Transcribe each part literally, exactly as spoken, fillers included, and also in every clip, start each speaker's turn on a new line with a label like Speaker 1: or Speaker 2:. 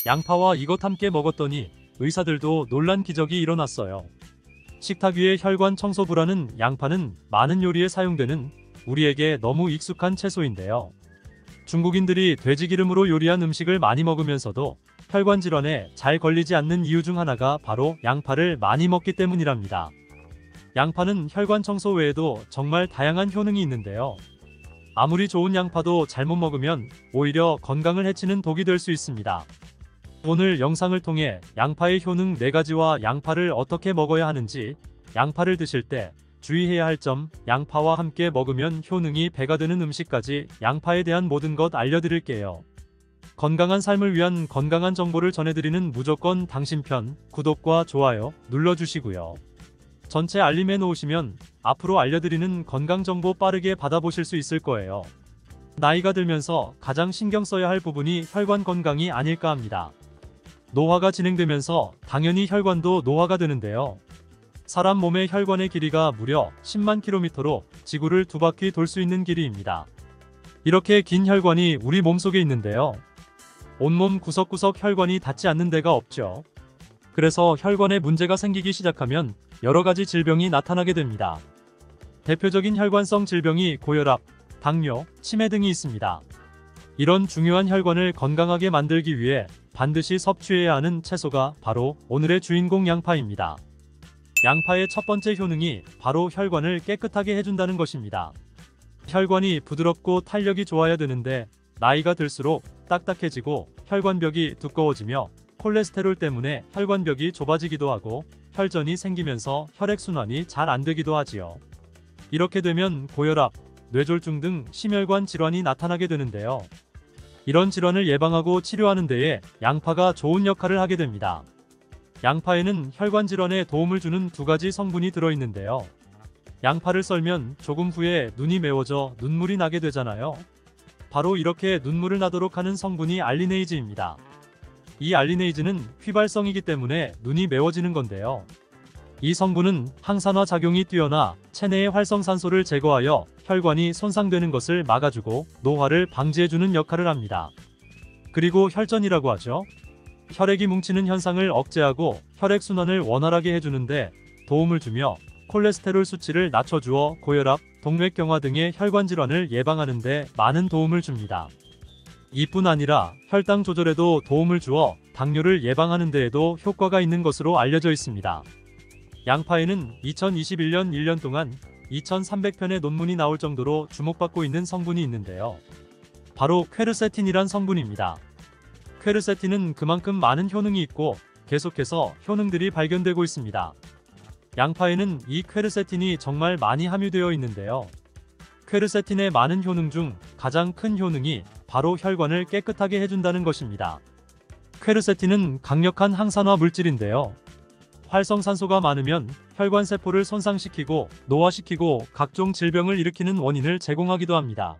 Speaker 1: 양파와 이것 함께 먹었더니 의사들도 놀란 기적이 일어났어요. 식탁 위의 혈관 청소부라는 양파는 많은 요리에 사용되는 우리에게 너무 익숙한 채소인데요. 중국인들이 돼지기름으로 요리한 음식을 많이 먹으면서도 혈관 질환에 잘 걸리지 않는 이유 중 하나가 바로 양파를 많이 먹기 때문이랍니다. 양파는 혈관 청소 외에도 정말 다양한 효능이 있는데요. 아무리 좋은 양파도 잘못 먹으면 오히려 건강을 해치는 독이 될 수 있습니다. 오늘 영상을 통해 양파의 효능 네 가지와 양파를 어떻게 먹어야 하는지, 양파를 드실 때 주의해야 할 점, 양파와 함께 먹으면 효능이 배가 되는 음식까지 양파에 대한 모든 것 알려드릴게요. 건강한 삶을 위한 건강한 정보를 전해드리는 무조건 당신 편, 구독과 좋아요 눌러주시고요. 전체 알림해 놓으시면 앞으로 알려드리는 건강정보 빠르게 받아보실 수 있을 거예요. 나이가 들면서 가장 신경 써야 할 부분이 혈관 건강이 아닐까 합니다. 노화가 진행되면서 당연히 혈관도 노화가 되는데요. 사람 몸의 혈관의 길이가 무려 십만 킬로미터로 지구를 두 바퀴 돌 수 있는 길이입니다. 이렇게 긴 혈관이 우리 몸속에 있는데요. 온몸 구석구석 혈관이 닿지 않는 데가 없죠. 그래서 혈관에 문제가 생기기 시작하면 여러 가지 질병이 나타나게 됩니다. 대표적인 혈관성 질병이 고혈압, 당뇨, 치매 등이 있습니다. 이런 중요한 혈관을 건강하게 만들기 위해 반드시 섭취해야 하는 채소가 바로 오늘의 주인공 양파입니다. 양파의 첫 번째 효능이 바로 혈관을 깨끗하게 해준다는 것입니다. 혈관이 부드럽고 탄력이 좋아야 되는데 나이가 들수록 딱딱해지고 혈관벽이 두꺼워지며 콜레스테롤 때문에 혈관벽이 좁아지기도 하고 혈전이 생기면서 혈액순환이 잘 안되기도 하지요. 이렇게 되면 고혈압, 뇌졸중 등 심혈관 질환이 나타나게 되는데요. 이런 질환을 예방하고 치료하는 데에 양파가 좋은 역할을 하게 됩니다. 양파에는 혈관 질환에 도움을 주는 두 가지 성분이 들어있는데요. 양파를 썰면 조금 후에 눈이 매워져 눈물이 나게 되잖아요. 바로 이렇게 눈물을 나도록 하는 성분이 알리네이즈입니다. 이 알리네이즈는 휘발성이기 때문에 눈이 매워지는 건데요. 이 성분은 항산화 작용이 뛰어나 체내의 활성산소를 제거하여 혈관이 손상되는 것을 막아주고 노화를 방지해주는 역할을 합니다. 그리고 혈전이라고 하죠. 혈액이 뭉치는 현상을 억제하고 혈액순환을 원활하게 해주는데 도움을 주며 콜레스테롤 수치를 낮춰주어 고혈압, 동맥경화 등의 혈관 질환을 예방하는 데 많은 도움을 줍니다. 이뿐 아니라 혈당 조절에도 도움을 주어 당뇨를 예방하는 데에도 효과가 있는 것으로 알려져 있습니다. 양파에는 이천이십일 년 일 년 동안 이천삼백 편의 논문이 나올 정도로 주목받고 있는 성분이 있는데요. 바로 퀘르세틴이란 성분입니다. 퀘르세틴은 그만큼 많은 효능이 있고 계속해서 효능들이 발견되고 있습니다. 양파에는 이 퀘르세틴이 정말 많이 함유되어 있는데요. 퀘르세틴의 많은 효능 중 가장 큰 효능이 바로 혈관을 깨끗하게 해준다는 것입니다. 퀘르세틴은 강력한 항산화 물질인데요. 활성산소가 많으면 혈관세포를 손상시키고 노화시키고 각종 질병을 일으키는 원인을 제공하기도 합니다.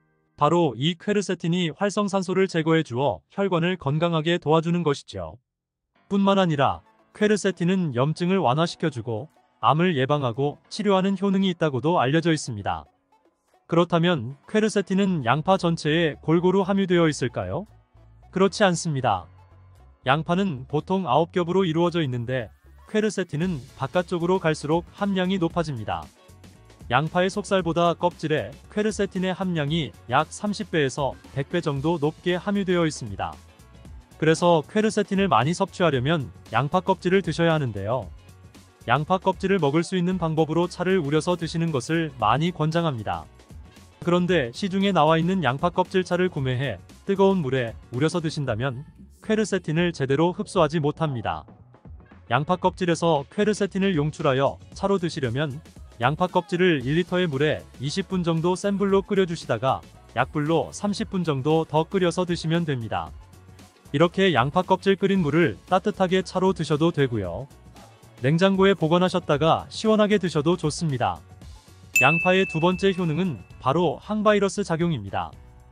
Speaker 1: 바로 이 퀘르세틴이 활성산소를 제거해 주어 혈관을 건강하게 도와주는 것이죠. 뿐만 아니라 퀘르세틴은 염증을 완화시켜주고 암을 예방하고 치료하는 효능이 있다고도 알려져 있습니다. 그렇다면 퀘르세틴은 양파 전체에 골고루 함유되어 있을까요? 그렇지 않습니다. 양파는 보통 아홉 겹으로 이루어져 있는데 퀘르세틴은 바깥쪽으로 갈수록 함량이 높아집니다. 양파의 속살보다 껍질에 퀘르세틴의 함량이 약 삼십 배에서 백 배 정도 높게 함유되어 있습니다. 그래서 퀘르세틴을 많이 섭취하려면 양파 껍질을 드셔야 하는데요. 양파 껍질을 먹을 수 있는 방법으로 차를 우려서 드시는 것을 많이 권장합니다. 그런데 시중에 나와 있는 양파 껍질 차를 구매해 뜨거운 물에 우려서 드신다면 퀘르세틴을 제대로 흡수하지 못합니다. 양파 껍질에서 퀘르세틴을 용출하여 차로 드시려면 양파 껍질을 일 리터의 물에 이십 분 정도 센 불로 끓여주시다가 약불로 삼십 분 정도 더 끓여서 드시면 됩니다. 이렇게 양파 껍질 끓인 물을 따뜻하게 차로 드셔도 되고요. 냉장고에 보관하셨다가 시원하게 드셔도 좋습니다. 양파의 두 번째 효능은 바로 항바이러스 작용입니다.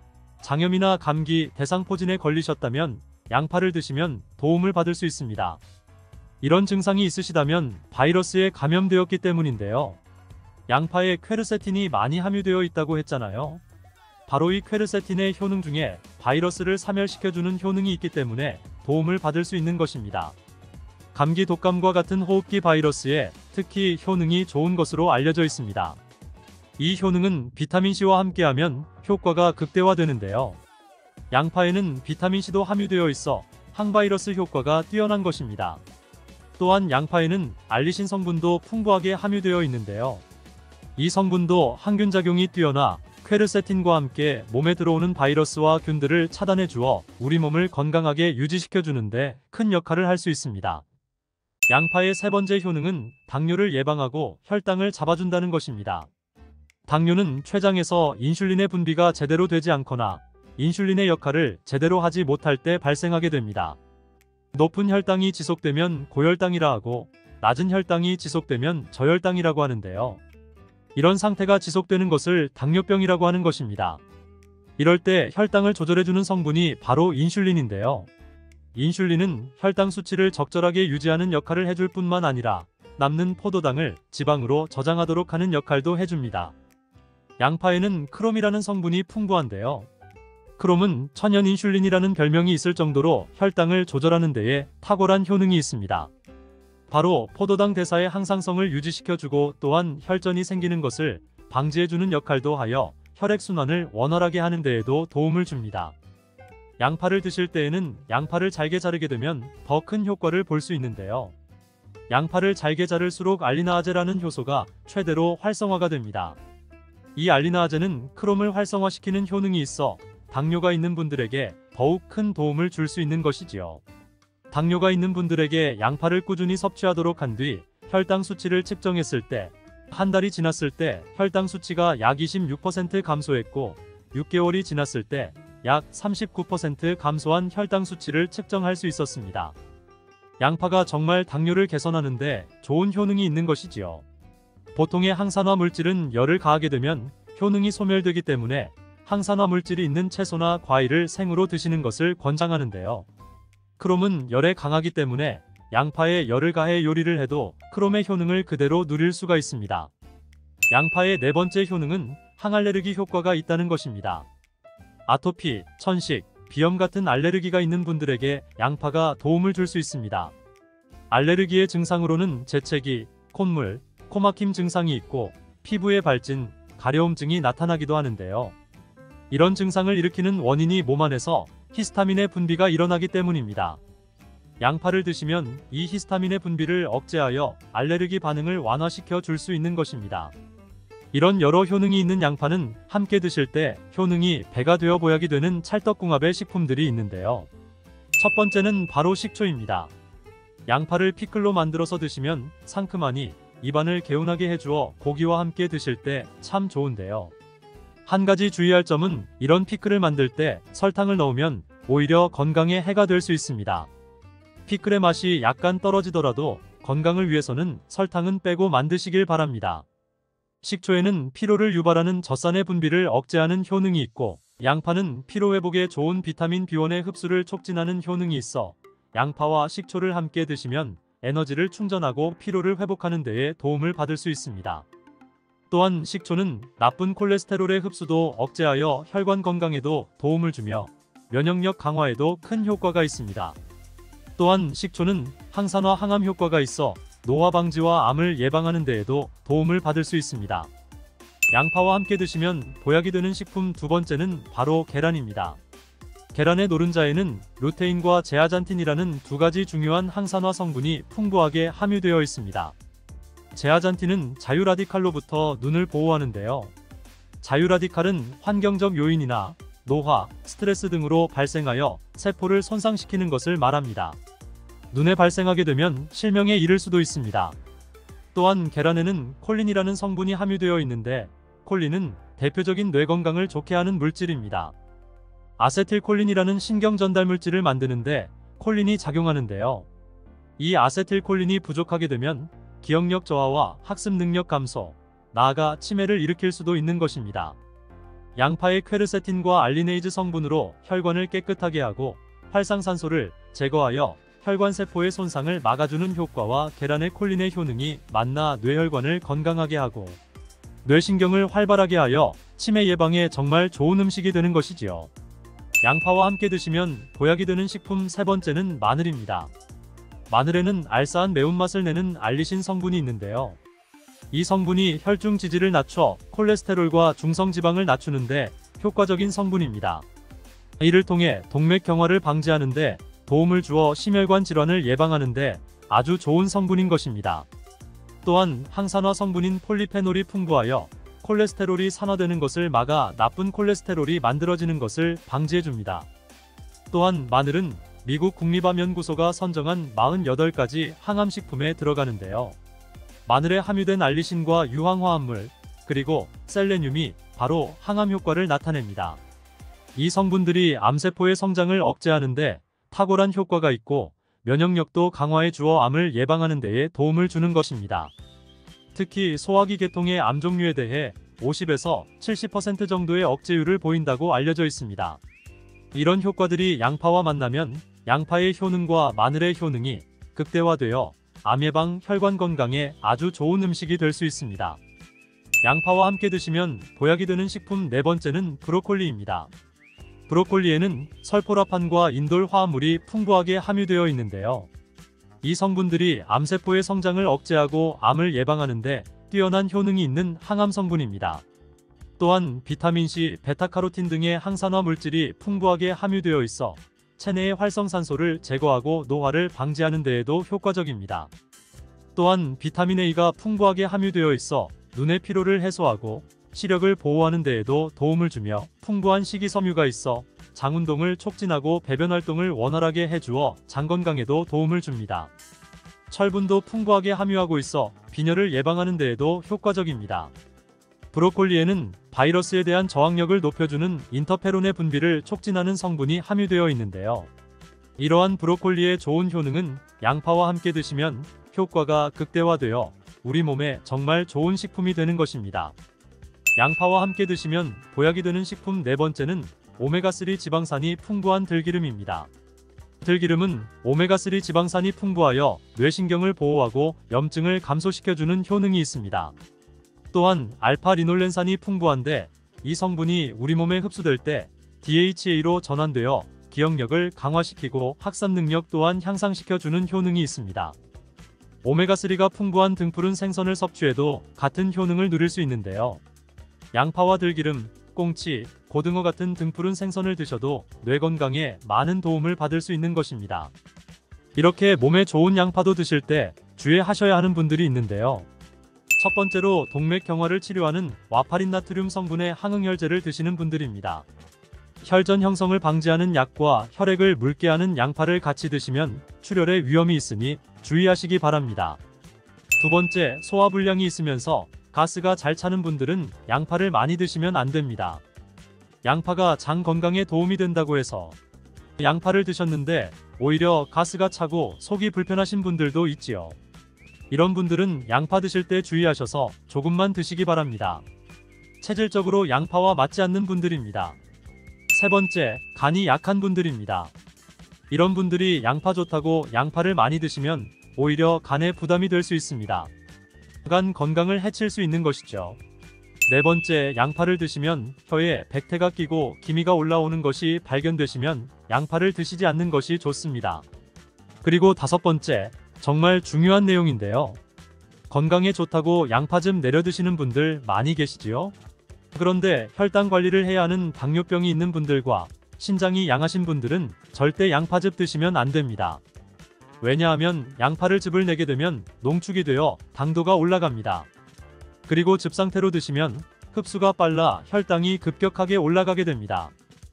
Speaker 1: 장염이나 감기, 대상포진에 걸리셨다면 양파를 드시면 도움을 받을 수 있습니다. 이런 증상이 있으시다면 바이러스에 감염되었기 때문인데요. 양파에 퀘르세틴이 많이 함유되어 있다고 했잖아요. 바로 이 퀘르세틴의 효능 중에 바이러스를 사멸시켜주는 효능이 있기 때문에 도움을 받을 수 있는 것입니다. 감기 독감과 같은 호흡기 바이러스에 특히 효능이 좋은 것으로 알려져 있습니다. 이 효능은 비타민C와 함께하면 효과가 극대화되는데요. 양파에는 비타민C도 함유되어 있어 항바이러스 효과가 뛰어난 것입니다. 또한 양파에는 알리신 성분도 풍부하게 함유되어 있는데요. 이 성분도 항균작용이 뛰어나 퀘르세틴과 함께 몸에 들어오는 바이러스와 균들을 차단해 주어 우리 몸을 건강하게 유지시켜 주는데 큰 역할을 할 수 있습니다. 양파의 세 번째 효능은 당뇨를 예방하고 혈당을 잡아준다는 것입니다. 당뇨는 췌장에서 인슐린의 분비가 제대로 되지 않거나 인슐린의 역할을 제대로 하지 못할 때 발생하게 됩니다. 높은 혈당이 지속되면 고혈당이라 하고 낮은 혈당이 지속되면 저혈당이라고 하는데요. 이런 상태가 지속되는 것을 당뇨병이라고 하는 것입니다. 이럴 때 혈당을 조절해주는 성분이 바로 인슐린인데요. 인슐린은 혈당 수치를 적절하게 유지하는 역할을 해줄 뿐만 아니라 남는 포도당을 지방으로 저장하도록 하는 역할도 해줍니다. 양파에는 크롬이라는 성분이 풍부한데요. 크롬은 천연 인슐린이라는 별명이 있을 정도로 혈당을 조절하는 데에 탁월한 효능이 있습니다. 바로 포도당 대사의 항상성을 유지시켜주고 또한 혈전이 생기는 것을 방지해주는 역할도 하여 혈액순환을 원활하게 하는 데에도 도움을 줍니다. 양파를 드실 때에는 양파를 잘게 자르게 되면 더 큰 효과를 볼 수 있는데요. 양파를 잘게 자를수록 알리나아제라는 효소가 최대로 활성화가 됩니다. 이 알리나아제는 크롬을 활성화시키는 효능이 있어 당뇨가 있는 분들에게 더욱 큰 도움을 줄 수 있는 것이지요. 당뇨가 있는 분들에게 양파를 꾸준히 섭취하도록 한 뒤 혈당 수치를 측정했을 때 한 달이 지났을 때 혈당 수치가 약 이십육 퍼센트 감소했고 육 개월이 지났을 때 약 삼십구 퍼센트 감소한 혈당 수치를 측정할 수 있었습니다. 양파가 정말 당뇨를 개선하는데 좋은 효능이 있는 것이지요. 보통의 항산화 물질은 열을 가하게 되면 효능이 소멸되기 때문에 항산화 물질이 있는 채소나 과일을 생으로 드시는 것을 권장하는데요. 크롬은 열에 강하기 때문에 양파에 열을 가해 요리를 해도 크롬의 효능을 그대로 누릴 수가 있습니다. 양파의 네 번째 효능은 항알레르기 효과가 있다는 것입니다. 아토피, 천식, 비염 같은 알레르기가 있는 분들에게 양파가 도움을 줄 수 있습니다. 알레르기의 증상으로는 재채기, 콧물, 코막힘 증상이 있고 피부의 발진, 가려움증이 나타나기도 하는데요. 이런 증상을 일으키는 원인이 몸 안에서 히스타민의 분비가 일어나기 때문입니다. 양파를 드시면 이 히스타민의 분비를 억제하여 알레르기 반응을 완화시켜 줄 수 있는 것입니다. 이런 여러 효능이 있는 양파는 함께 드실 때 효능이 배가 되어 보약이 되는 찰떡궁합의 식품들이 있는데요. 첫 번째는 바로 식초입니다. 양파를 피클로 만들어서 드시면 상큼하니 입안을 개운하게 해주어 고기와 함께 드실 때 참 좋은데요. 한 가지 주의할 점은 이런 피클을 만들 때 설탕을 넣으면 오히려 건강에 해가 될 수 있습니다. 피클의 맛이 약간 떨어지더라도 건강을 위해서는 설탕은 빼고 만드시길 바랍니다. 식초에는 피로를 유발하는 젖산의 분비를 억제하는 효능이 있고 양파는 피로회복에 좋은 비타민 비원의 흡수를 촉진하는 효능이 있어 양파와 식초를 함께 드시면 에너지를 충전하고 피로를 회복하는 데에 도움을 받을 수 있습니다. 또한 식초는 나쁜 콜레스테롤의 흡수도 억제하여 혈관 건강에도 도움을 주며 면역력 강화에도 큰 효과가 있습니다. 또한 식초는 항산화 항암 효과가 있어 노화 방지와 암을 예방하는 데에도 도움을 받을 수 있습니다. 양파와 함께 드시면 보약이 되는 식품 두 번째는 바로 계란입니다. 계란의 노른자에는 루테인과 제아잔틴이라는 두 가지 중요한 항산화 성분이 풍부하게 함유되어 있습니다. 제아잔틴은 자유라디칼로부터 눈을 보호하는데요. 자유라디칼은 환경적 요인이나 노화, 스트레스 등으로 발생하여 세포를 손상시키는 것을 말합니다. 눈에 발생하게 되면 실명에 이를 수도 있습니다. 또한 계란에는 콜린이라는 성분이 함유되어 있는데 콜린은 대표적인 뇌 건강을 좋게 하는 물질입니다. 아세틸콜린이라는 신경 전달 물질을 만드는데 콜린이 작용하는데요. 이 아세틸콜린이 부족하게 되면 기억력 저하와 학습 능력 감소, 나아가 치매를 일으킬 수도 있는 것입니다. 양파의 퀘르세틴과 알리네이즈 성분으로 혈관을 깨끗하게 하고 활상산소를 제거하여 혈관세포의 손상을 막아주는 효과와 계란의 콜린의 효능이 만나 뇌혈관을 건강하게 하고 뇌신경을 활발하게 하여 치매 예방에 정말 좋은 음식이 되는 것이지요. 양파와 함께 드시면 보약이 되는 식품 세 번째는 마늘입니다. 마늘에는 알싸한 매운맛을 내는 알리신 성분이 있는데요. 이 성분이 혈중 지지를 낮춰 콜레스테롤과 중성지방을 낮추는데 효과적인 성분입니다. 이를 통해 동맥경화를 방지하는 데 도움을 주어 심혈관 질환을 예방하는 데 아주 좋은 성분인 것입니다. 또한 항산화 성분인 폴리페놀이 풍부하여 콜레스테롤이 산화되는 것을 막아 나쁜 콜레스테롤이 만들어지는 것을 방지해줍니다. 또한 마늘은 미국 국립암연구소가 선정한 사십팔 가지 항암식품에 들어가는데요. 마늘에 함유된 알리신과 유황화합물, 그리고 셀레늄이 바로 항암 효과를 나타냅니다. 이 성분들이 암세포의 성장을 억제하는데 탁월한 효과가 있고 면역력도 강화해 주어 암을 예방하는 데에 도움을 주는 것입니다. 특히 소화기 계통의 암 종류에 대해 오십에서 칠십 퍼센트 정도의 억제율을 보인다고 알려져 있습니다. 이런 효과들이 양파와 만나면 양파의 효능과 마늘의 효능이 극대화되어 암 예방, 혈관 건강에 아주 좋은 음식이 될 수 있습니다. 양파와 함께 드시면 보약이 되는 식품 네 번째는 브로콜리입니다. 브로콜리에는 설포라판과 인돌 화합물이 풍부하게 함유되어 있는데요. 이 성분들이 암세포의 성장을 억제하고 암을 예방하는 데 뛰어난 효능이 있는 항암 성분입니다. 또한 비타민C, 베타카로틴 등의 항산화 물질이 풍부하게 함유되어 있어 체내의 활성산소를 제거하고 노화를 방지하는 데에도 효과적입니다. 또한 비타민 A가 풍부하게 함유되어 있어 눈의 피로를 해소하고 시력을 보호하는 데에도 도움을 주며 풍부한 식이섬유가 있어 장 운동을 촉진하고 배변 활동을 원활하게 해주어 장 건강에도 도움을 줍니다. 철분도 풍부하게 함유하고 있어 빈혈을 예방하는 데에도 효과적입니다. 브로콜리에는 바이러스에 대한 저항력을 높여주는 인터페론의 분비를 촉진하는 성분이 함유되어 있는데요. 이러한 브로콜리의 좋은 효능은 양파와 함께 드시면 효과가 극대화되어 우리 몸에 정말 좋은 식품이 되는 것입니다. 양파와 함께 드시면 보약이 되는 식품 네 번째는 오메가삼 지방산이 풍부한 들기름입니다. 들기름은 오메가삼 지방산이 풍부하여 뇌신경을 보호하고 염증을 감소시켜주는 효능이 있습니다. 또한 알파-리놀렌산이 풍부한데 이 성분이 우리 몸에 흡수될 때 디에이치에이로 전환되어 기억력을 강화시키고 학습 능력 또한 향상시켜주는 효능이 있습니다. 오메가삼가 풍부한 등푸른 생선을 섭취해도 같은 효능을 누릴 수 있는데요. 양파와 들기름, 꽁치, 고등어 같은 등푸른 생선을 드셔도 뇌 건강에 많은 도움을 받을 수 있는 것입니다. 이렇게 몸에 좋은 양파도 드실 때 주의하셔야 하는 분들이 있는데요. 첫 번째로 동맥경화를 치료하는 와파린 나트륨 성분의 항응혈제를 드시는 분들입니다. 혈전 형성을 방지하는 약과 혈액을 묽게 하는 양파를 같이 드시면 출혈의 위험이 있으니 주의하시기 바랍니다. 두 번째, 소화불량이 있으면서 가스가 잘 차는 분들은 양파를 많이 드시면 안 됩니다. 양파가 장 건강에 도움이 된다고 해서 양파를 드셨는데 오히려 가스가 차고 속이 불편하신 분들도 있지요. 이런 분들은 양파 드실 때 주의하셔서 조금만 드시기 바랍니다. 체질적으로 양파와 맞지 않는 분들입니다. 세 번째, 간이 약한 분들입니다. 이런 분들이 양파 좋다고 양파를 많이 드시면 오히려 간에 부담이 될 수 있습니다. 간 건강을 해칠 수 있는 것이죠. 네 번째, 양파를 드시면 혀에 백태가 끼고 기미가 올라오는 것이 발견되시면 양파를 드시지 않는 것이 좋습니다. 그리고 다섯 번째, 정말 중요한 내용인데요. 건강에 좋다고 양파즙 내려 드시는 분들 많이 계시지요? 그런데 혈당 관리를 해야 하는 당뇨병이 있는 분들과 신장이 양하신 분들은 절대 양파즙 드시면 안 됩니다. 왜냐하면 양파를 즙을 내게 되면 농축이 되어 당도가 올라갑니다. 그리고 즙 상태로 드시면 흡수가 빨라 혈당이 급격하게 올라가게 됩니다.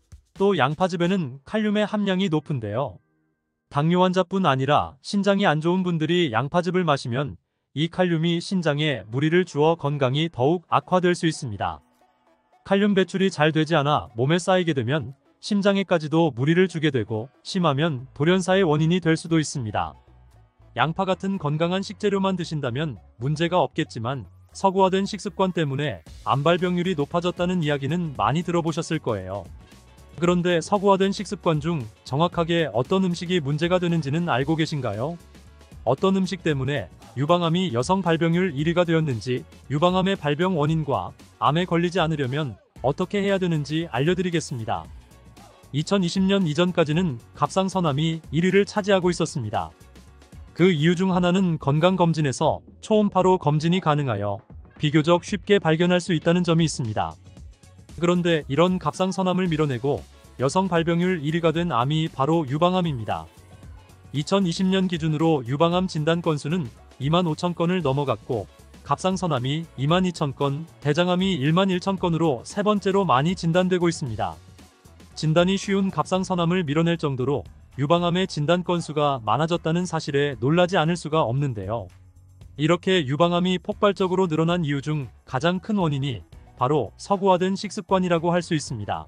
Speaker 1: 또 양파즙에는 칼륨의 함량이 높은데요. 당뇨 환자뿐 아니라 신장이 안 좋은 분들이 양파즙을 마시면 이 칼륨이 신장에 무리를 주어 건강이 더욱 악화될 수 있습니다. 칼륨 배출이 잘 되지 않아 몸에 쌓이게 되면 심장에까지도 무리를 주게 되고 심하면 돌연사의 원인이 될 수도 있습니다. 양파 같은 건강한 식재료만 드신다면 문제가 없겠지만 서구화된 식습관 때문에 암발병률이 높아졌다는 이야기는 많이 들어보셨을 거예요. 그런데 서구화된 식습관 중 정확하게 어떤 음식이 문제가 되는지는 알고 계신가요? 어떤 음식 때문에 유방암이 여성 발병률 일 위가 되었는지, 유방암의 발병 원인과 암에 걸리지 않으려면 어떻게 해야 되는지 알려드리겠습니다. 이천이십 년 이전까지는 갑상선암이 일 위를 차지하고 있었습니다. 그 이유 중 하나는 건강검진에서 초음파로 검진이 가능하여 비교적 쉽게 발견할 수 있다는 점이 있습니다. 그런데 이런 갑상선암을 밀어내고 여성 발병률 일 위가 된 암이 바로 유방암입니다. 이천이십 년 기준으로 유방암 진단 건수는 이만 오천 건을 넘어갔고 갑상선암이 이만 이천 건, 대장암이 일만 천 건으로 세 번째로 많이 진단되고 있습니다. 진단이 쉬운 갑상선암을 밀어낼 정도로 유방암의 진단 건수가 많아졌다는 사실에 놀라지 않을 수가 없는데요. 이렇게 유방암이 폭발적으로 늘어난 이유 중 가장 큰 원인이 바로 서구화된 식습관이라고 할 수 있습니다.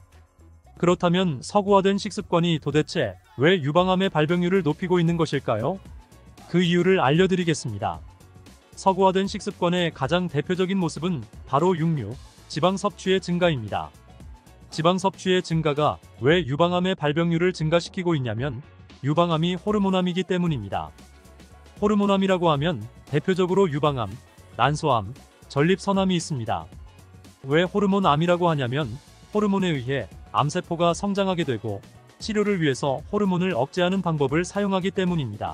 Speaker 1: 그렇다면 서구화된 식습관이 도대체 왜 유방암의 발병률을 높이고 있는 것일까요? 그 이유를 알려드리겠습니다. 서구화된 식습관의 가장 대표적인 모습은 바로 육류, 지방 섭취의 증가입니다. 지방 섭취의 증가가 왜 유방암의 발병률을 증가시키고 있냐면 유방암이 호르몬암이기 때문입니다. 호르몬암이라고 하면 대표적으로 유방암, 난소암, 전립선암이 있습니다. 왜 호르몬암이라고 하냐면 호르몬에 의해 암세포가 성장하게 되고 치료를 위해서 호르몬을 억제하는 방법을 사용하기 때문입니다.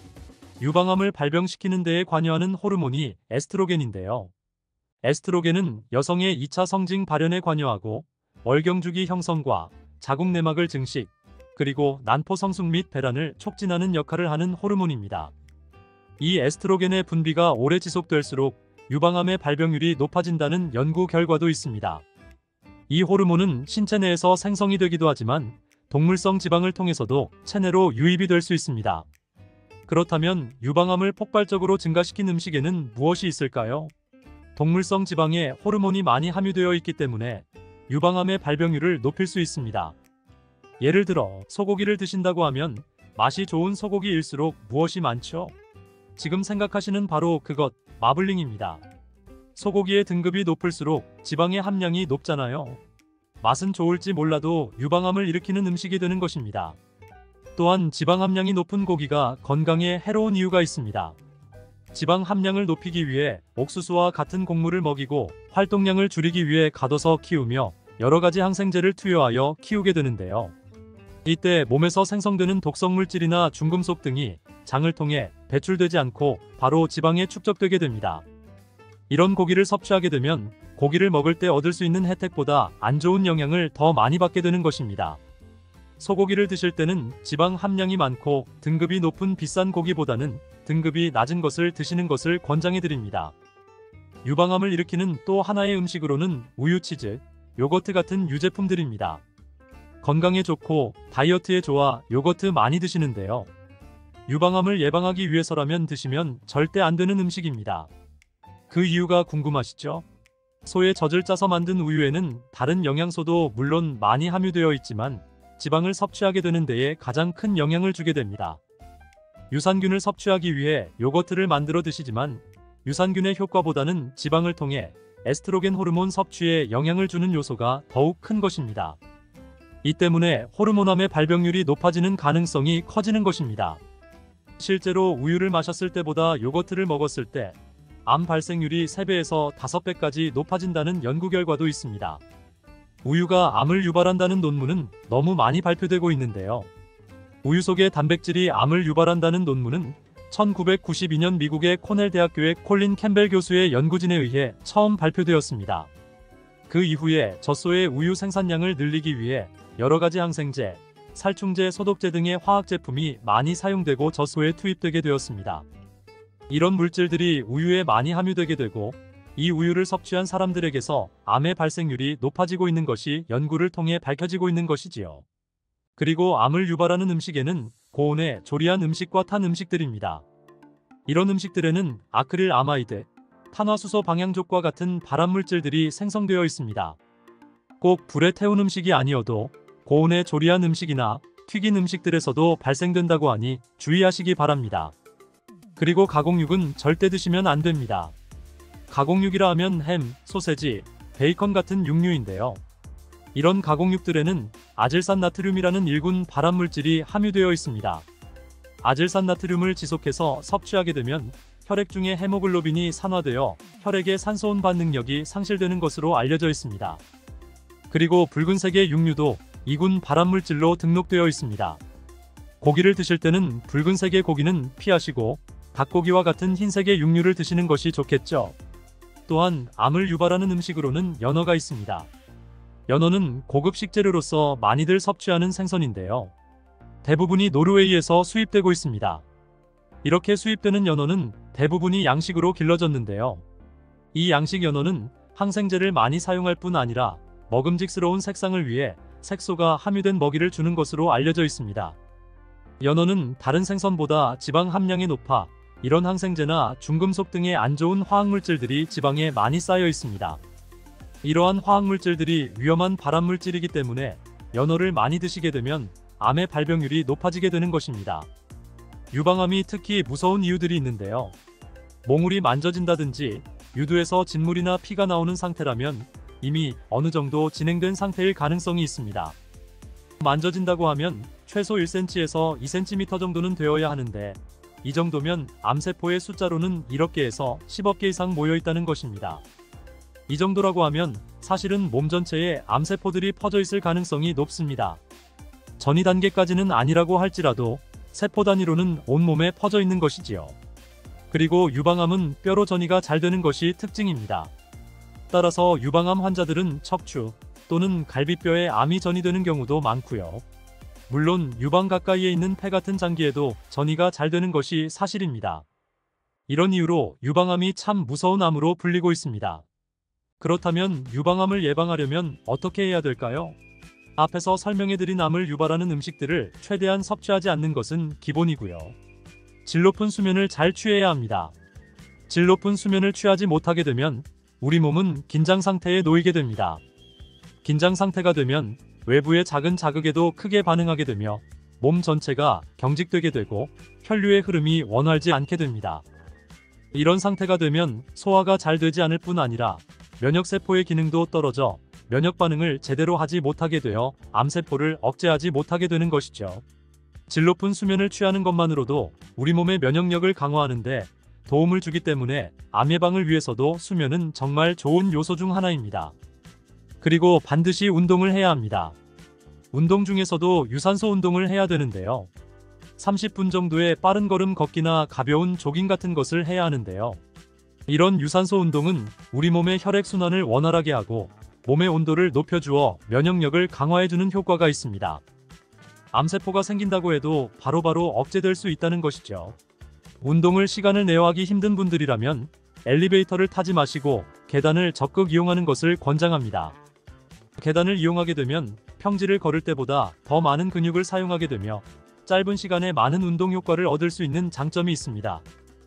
Speaker 1: 유방암을 발병시키는 데에 관여하는 호르몬이 에스트로겐인데요. 에스트로겐은 여성의 이 차 성징 발현에 관여하고 월경주기 형성과 자궁내막을 증식, 그리고 난포 성숙 및 배란을 촉진하는 역할을 하는 호르몬입니다. 이 에스트로겐의 분비가 오래 지속될수록 유방암의 발병률이 높아진다는 연구 결과도 있습니다. 이 호르몬은 신체 내에서 생성이 되기도 하지만 동물성 지방을 통해서도 체내로 유입이 될 수 있습니다. 그렇다면 유방암을 폭발적으로 증가시킨 음식에는 무엇이 있을까요? 동물성 지방에 호르몬이 많이 함유되어 있기 때문에 유방암의 발병률을 높일 수 있습니다. 예를 들어 소고기를 드신다고 하면 맛이 좋은 소고기일수록 무엇이 많죠? 지금 생각하시는 바로 그것, 마블링입니다. 소고기의 등급이 높을수록 지방의 함량이 높잖아요. 맛은 좋을지 몰라도 유방암을 일으키는 음식이 되는 것입니다. 또한 지방 함량이 높은 고기가 건강에 해로운 이유가 있습니다. 지방 함량을 높이기 위해 옥수수와 같은 곡물을 먹이고 활동량을 줄이기 위해 가둬서 키우며 여러가지 항생제를 투여하여 키우게 되는데요. 이때 몸에서 생성되는 독성물질이나 중금속 등이 장을 통해 배출되지 않고 바로 지방에 축적되게 됩니다. 이런 고기를 섭취하게 되면 고기를 먹을 때 얻을 수 있는 혜택보다 안 좋은 영향을 더 많이 받게 되는 것입니다. 소고기를 드실 때는 지방 함량이 많고 등급이 높은 비싼 고기보다는 등급이 낮은 것을 드시는 것을 권장해 드립니다. 유방암을 일으키는 또 하나의 음식으로는 우유, 치즈, 요거트 같은 유제품들입니다. 건강에 좋고 다이어트에 좋아 요거트 많이 드시는데요. 유방암을 예방하기 위해서라면 드시면 절대 안 되는 음식입니다. 그 이유가 궁금하시죠? 소의 젖을 짜서 만든 우유에는 다른 영양소도 물론 많이 함유되어 있지만 지방을 섭취하게 되는 데에 가장 큰 영향을 주게 됩니다. 유산균을 섭취하기 위해 요거트를 만들어 드시지만 유산균의 효과보다는 지방을 통해 에스트로겐 호르몬 섭취에 영향을 주는 요소가 더욱 큰 것입니다. 이 때문에 호르몬암의 발병률이 높아지는 가능성이 커지는 것입니다. 실제로 우유를 마셨을 때보다 요거트를 먹었을 때 암 발생률이 세 배에서 다섯 배까지 높아진다는 연구 결과도 있습니다. 우유가 암을 유발한다는 논문은 너무 많이 발표되고 있는데요. 우유 속의 단백질이 암을 유발한다는 논문은 천구백구십이 년 미국의 코넬 대학교의 콜린 캠벨 교수의 연구진에 의해 처음 발표되었습니다. 그 이후에 젖소의 우유 생산량을 늘리기 위해 여러가지 항생제, 살충제, 소독제 등의 화학 제품이 많이 사용되고 젖소에 투입되게 되었습니다. 이런 물질들이 우유에 많이 함유되게 되고 이 우유를 섭취한 사람들에게서 암의 발생률이 높아지고 있는 것이 연구를 통해 밝혀지고 있는 것이지요. 그리고 암을 유발하는 음식에는 고온에 조리한 음식과 탄 음식들입니다. 이런 음식들에는 아크릴 아마이드, 탄화수소 방향족과 같은 발암물질들이 생성되어 있습니다. 꼭 불에 태운 음식이 아니어도 고온에 조리한 음식이나 튀긴 음식들에서도 발생된다고 하니 주의하시기 바랍니다. 그리고 가공육은 절대 드시면 안 됩니다. 가공육이라 하면 햄, 소세지, 베이컨 같은 육류인데요. 이런 가공육들에는 아질산 나트륨이라는 일군 발암물질이 함유되어 있습니다. 아질산 나트륨을 지속해서 섭취하게 되면 혈액 중의 헤모글로빈이 산화되어 혈액의 산소온 반응력이 상실되는 것으로 알려져 있습니다. 그리고 붉은색의 육류도 이군 발암물질로 등록되어 있습니다. 고기를 드실 때는 붉은색의 고기는 피하시고 닭고기와 같은 흰색의 육류를 드시는 것이 좋겠죠. 또한 암을 유발하는 음식으로는 연어가 있습니다. 연어는 고급 식재료로서 많이들 섭취하는 생선인데요. 대부분이 노르웨이에서 수입되고 있습니다. 이렇게 수입되는 연어는 대부분이 양식으로 길러졌는데요. 이 양식 연어는 항생제를 많이 사용할 뿐 아니라 먹음직스러운 색상을 위해 색소가 함유된 먹이를 주는 것으로 알려져 있습니다. 연어는 다른 생선보다 지방 함량이 높아 이런 항생제나 중금속 등의 안 좋은 화학물질들이 지방에 많이 쌓여 있습니다. 이러한 화학물질들이 위험한 발암물질이기 때문에 연어를 많이 드시게 되면 암의 발병률이 높아지게 되는 것입니다. 유방암이 특히 무서운 이유들이 있는데요. 몽울이 만져진다든지 유두에서 진물이나 피가 나오는 상태라면 이미 어느 정도 진행된 상태일 가능성이 있습니다. 만져진다고 하면 최소 일 센티미터에서 이 센티미터 정도는 되어야 하는데 이 정도면 암세포의 숫자로는 일억 개에서 십억 개 이상 모여 있다는 것입니다. 이 정도라고 하면 사실은 몸 전체에 암세포들이 퍼져 있을 가능성이 높습니다. 전이 단계까지는 아니라고 할지라도 세포 단위로는 온몸에 퍼져 있는 것이지요. 그리고 유방암은 뼈로 전이가 잘 되는 것이 특징입니다. 따라서 유방암 환자들은 척추 또는 갈비뼈에 암이 전이되는 경우도 많고요. 물론 유방 가까이에 있는 폐 같은 장기에도 전이가 잘 되는 것이 사실입니다. 이런 이유로 유방암이 참 무서운 암으로 불리고 있습니다. 그렇다면 유방암을 예방하려면 어떻게 해야 될까요? 앞에서 설명해드린 암을 유발하는 음식들을 최대한 섭취하지 않는 것은 기본이고요. 질 높은 수면을 잘 취해야 합니다. 질 높은 수면을 취하지 못하게 되면 우리 몸은 긴장 상태에 놓이게 됩니다. 긴장 상태가 되면 외부의 작은 자극에도 크게 반응하게 되며 몸 전체가 경직되게 되고 혈류의 흐름이 원활지 않게 됩니다. 이런 상태가 되면 소화가 잘 되지 않을 뿐 아니라 면역세포의 기능도 떨어져 면역 반응을 제대로 하지 못하게 되어 암세포를 억제하지 못하게 되는 것이죠. 질 높은 수면을 취하는 것만으로도 우리 몸의 면역력을 강화하는데 도움을 주기 때문에 암 예방을 위해서도 수면은 정말 좋은 요소 중 하나입니다. 그리고 반드시 운동을 해야 합니다. 운동 중에서도 유산소 운동을 해야 되는데요. 삼십 분 정도의 빠른 걸음 걷기나 가벼운 조깅 같은 것을 해야 하는데요. 이런 유산소 운동은 우리 몸의 혈액순환을 원활하게 하고 몸의 온도를 높여주어 면역력을 강화해주는 효과가 있습니다. 암세포가 생긴다고 해도 바로바로 억제될 수 있다는 것이죠. 운동을 시간을 내어 하기 힘든 분들이라면 엘리베이터를 타지 마시고 계단을 적극 이용하는 것을 권장합니다. 계단을 이용하게 되면 평지를 걸을 때보다 더 많은 근육을 사용하게 되며 짧은 시간에 많은 운동 효과를 얻을 수 있는 장점이 있습니다.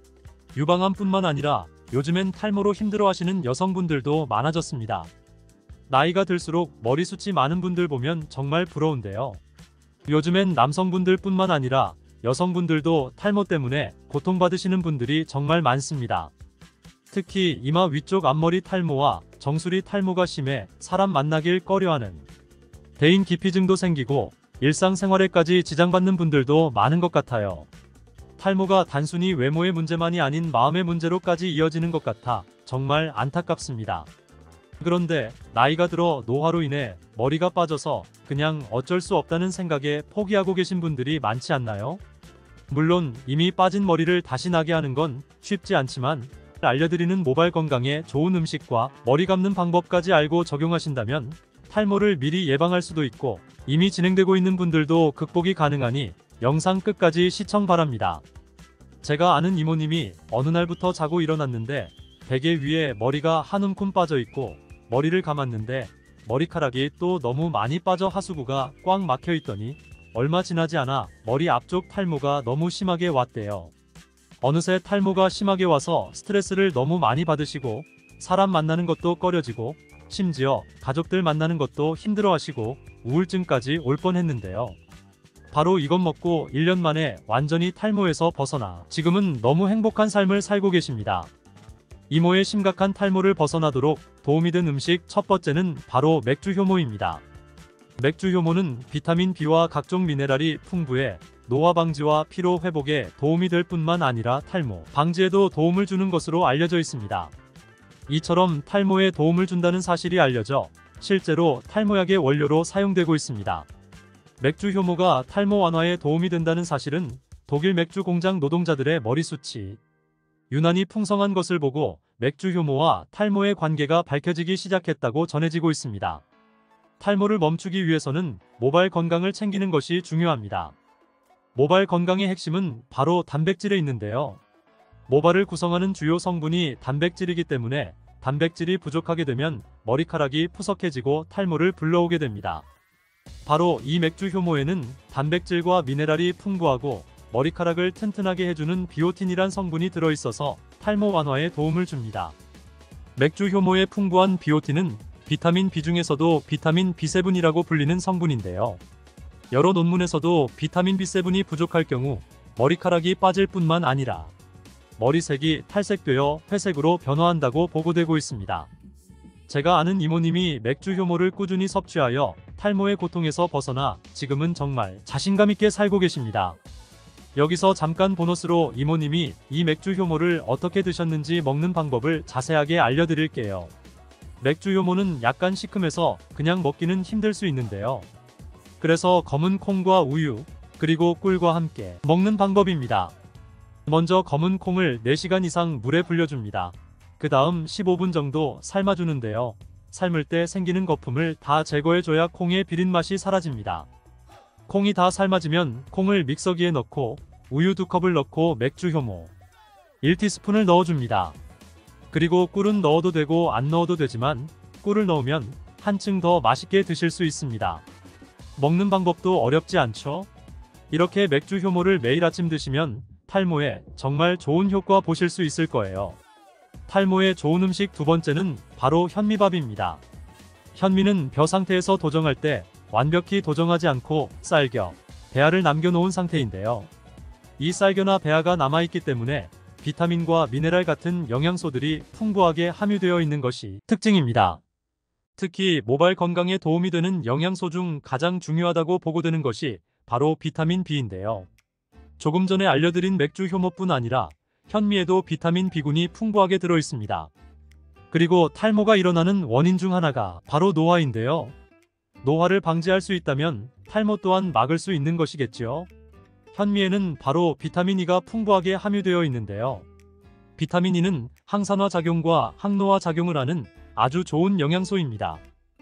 Speaker 1: 유방암뿐만 아니라 요즘엔 탈모로 힘들어하시는 여성분들도 많아졌습니다. 나이가 들수록 머리숱이 많은 분들 보면 정말 부러운데요. 요즘엔 남성분들 뿐만 아니라 여성분들도 탈모 때문에 고통받으시는 분들이 정말 많습니다. 특히 이마 위쪽 앞머리 탈모와 정수리 탈모가 심해 사람 만나길 꺼려하는 대인 기피증도 생기고 일상생활에까지 지장받는 분들도 많은 것 같아요. 탈모가 단순히 외모의 문제만이 아닌 마음의 문제로까지 이어지는 것 같아 정말 안타깝습니다. 그런데 나이가 들어 노화로 인해 머리가 빠져서 그냥 어쩔 수 없다는 생각에 포기하고 계신 분들이 많지 않나요? 물론 이미 빠진 머리를 다시 나게 하는 건 쉽지 않지만 알려드리는 모발 건강에 좋은 음식과 머리 감는 방법까지 알고 적용하신다면 탈모를 미리 예방할 수도 있고 이미 진행되고 있는 분들도 극복이 가능하니 영상 끝까지 시청 바랍니다. 제가 아는 이모님이 어느 날부터 자고 일어났는데 베개 위에 머리가 한 움큼 빠져 있고 머리를 감았는데 머리카락이 또 너무 많이 빠져 하수구가 꽉 막혀 있더니 얼마 지나지 않아 머리 앞쪽 탈모가 너무 심하게 왔대요. 어느새 탈모가 심하게 와서 스트레스를 너무 많이 받으시고 사람 만나는 것도 꺼려지고 심지어 가족들 만나는 것도 힘들어하시고 우울증까지 올 뻔했는데요. 바로 이것 먹고 일 년 만에 완전히 탈모에서 벗어나 지금은 너무 행복한 삶을 살고 계십니다. 이모의 심각한 탈모를 벗어나도록 도움이 된 음식 첫 번째는 바로 맥주 효모입니다. 맥주 효모는 비타민 B와 각종 미네랄이 풍부해 노화 방지와 피로 회복에 도움이 될 뿐만 아니라 탈모 방지에도 도움을 주는 것으로 알려져 있습니다. 이처럼 탈모에 도움을 준다는 사실이 알려져 실제로 탈모약의 원료로 사용되고 있습니다. 맥주 효모가 탈모 완화에 도움이 된다는 사실은 독일 맥주 공장 노동자들의 머리숱이 유난히 풍성한 것을 보고 맥주 효모와 탈모의 관계가 밝혀지기 시작했다고 전해지고 있습니다. 탈모를 멈추기 위해서는 모발 건강을 챙기는 것이 중요합니다. 모발 건강의 핵심은 바로 단백질에 있는데요. 모발을 구성하는 주요 성분이 단백질이기 때문에 단백질이 부족하게 되면 머리카락이 푸석해지고 탈모를 불러오게 됩니다. 바로 이 맥주 효모에는 단백질과 미네랄이 풍부하고 머리카락을 튼튼하게 해주는 비오틴이란 성분이 들어있어서 탈모 완화에 도움을 줍니다. 맥주 효모의 풍부한 비오틴은 비타민 비 중에서도 비타민 비 세븐이라고 불리는 성분인데요. 여러 논문에서도 비타민 비 세븐이 부족할 경우 머리카락이 빠질 뿐만 아니라 머리색이 탈색되어 회색으로 변화한다고 보고되고 있습니다. 제가 아는 이모님이 맥주 효모를 꾸준히 섭취하여 탈모의 고통에서 벗어나 지금은 정말 자신감 있게 살고 계십니다. 여기서 잠깐 보너스로 이모님이 이 맥주 효모를 어떻게 드셨는지 먹는 방법을 자세하게 알려드릴게요. 맥주 효모는 약간 시큼해서 그냥 먹기는 힘들 수 있는데요. 그래서 검은 콩과 우유, 그리고 꿀과 함께 먹는 방법입니다. 먼저 검은 콩을 네 시간 이상 물에 불려줍니다. 그 다음 십오 분 정도 삶아주는데요. 삶을 때 생기는 거품을 다 제거해줘야 콩의 비린 맛이 사라집니다. 콩이 다 삶아지면 콩을 믹서기에 넣고 우유 두 컵을 넣고 맥주 효모 일 티스푼을 넣어줍니다. 그리고 꿀은 넣어도 되고 안 넣어도 되지만 꿀을 넣으면 한층 더 맛있게 드실 수 있습니다. 먹는 방법도 어렵지 않죠? 이렇게 맥주 효모를 매일 아침 드시면 탈모에 정말 좋은 효과 보실 수 있을 거예요. 탈모에 좋은 음식 두 번째는 바로 현미밥입니다. 현미는 벼 상태에서 도정할 때 완벽히 도정하지 않고 쌀겨, 배아를 남겨놓은 상태인데요. 이 쌀겨나 배아가 남아있기 때문에 비타민과 미네랄 같은 영양소들이 풍부하게 함유되어 있는 것이 특징입니다. 특히 모발 건강에 도움이 되는 영양소 중 가장 중요하다고 보고되는 것이 바로 비타민 B인데요. 조금 전에 알려드린 맥주 효모뿐 아니라 현미에도 비타민 B군이 풍부하게 들어있습니다. 그리고 탈모가 일어나는 원인 중 하나가 바로 노화인데요. 노화를 방지할 수 있다면 탈모 또한 막을 수 있는 것이겠지요. 현미에는 바로 비타민 E가 풍부하게 함유되어 있는데요. 비타민 E는 항산화 작용과 항노화 작용을 하는 아주 좋은 영양소입니다.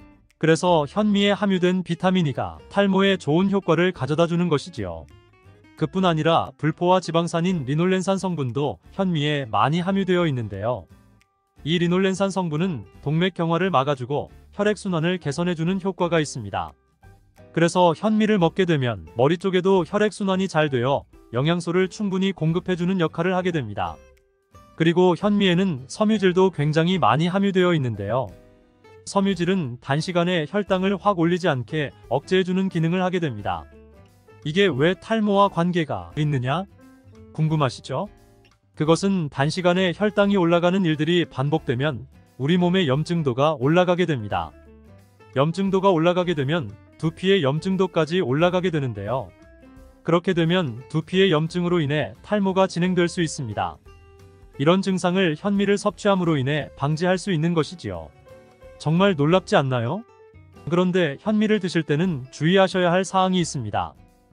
Speaker 1: 그래서 현미에 함유된 비타민 E가 탈모에 좋은 효과를 가져다 주는 것이지요. 그뿐 아니라 불포화 지방산인 리놀렌산 성분도 현미에 많이 함유되어 있는데요. 이 리놀렌산 성분은 동맥 경화를 막아주고 혈액순환을 개선해주는 효과가 있습니다. 그래서 현미를 먹게 되면 머리 쪽에도 혈액순환이 잘 되어 영양소를 충분히 공급해주는 역할을 하게 됩니다. 그리고 현미에는 섬유질도 굉장히 많이 함유되어 있는데요. 섬유질은 단시간에 혈당을 확 올리지 않게 억제해주는 기능을 하게 됩니다. 이게 왜 탈모와 관계가 있느냐? 궁금하시죠? 그것은 단시간에 혈당이 올라가는 일들이 반복되면 우리 몸의 염증도가 올라가게 됩니다. 염증도가 올라가게 되면 두피의 염증도까지 올라가게 되는데요. 그렇게 되면 두피의 염증으로 인해 탈모가 진행될 수 있습니다. 이런 증상을 현미를 섭취함으로 인해 방지할 수 있는 것이지요. 정말 놀랍지 않나요? 그런데 현미를 드실 때는 주의하셔야 할 사항이 있습니다.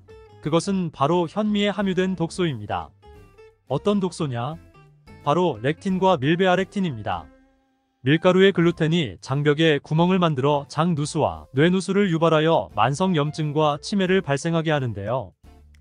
Speaker 1: 그것은 바로 현미에 함유된 독소입니다. 어떤 독소냐? 바로 렉틴과 밀베아렉틴입니다. 밀가루의 글루텐이 장벽에 구멍을 만들어 장누수와 뇌누수를 유발하여 만성염증과 치매를 발생하게 하는데요.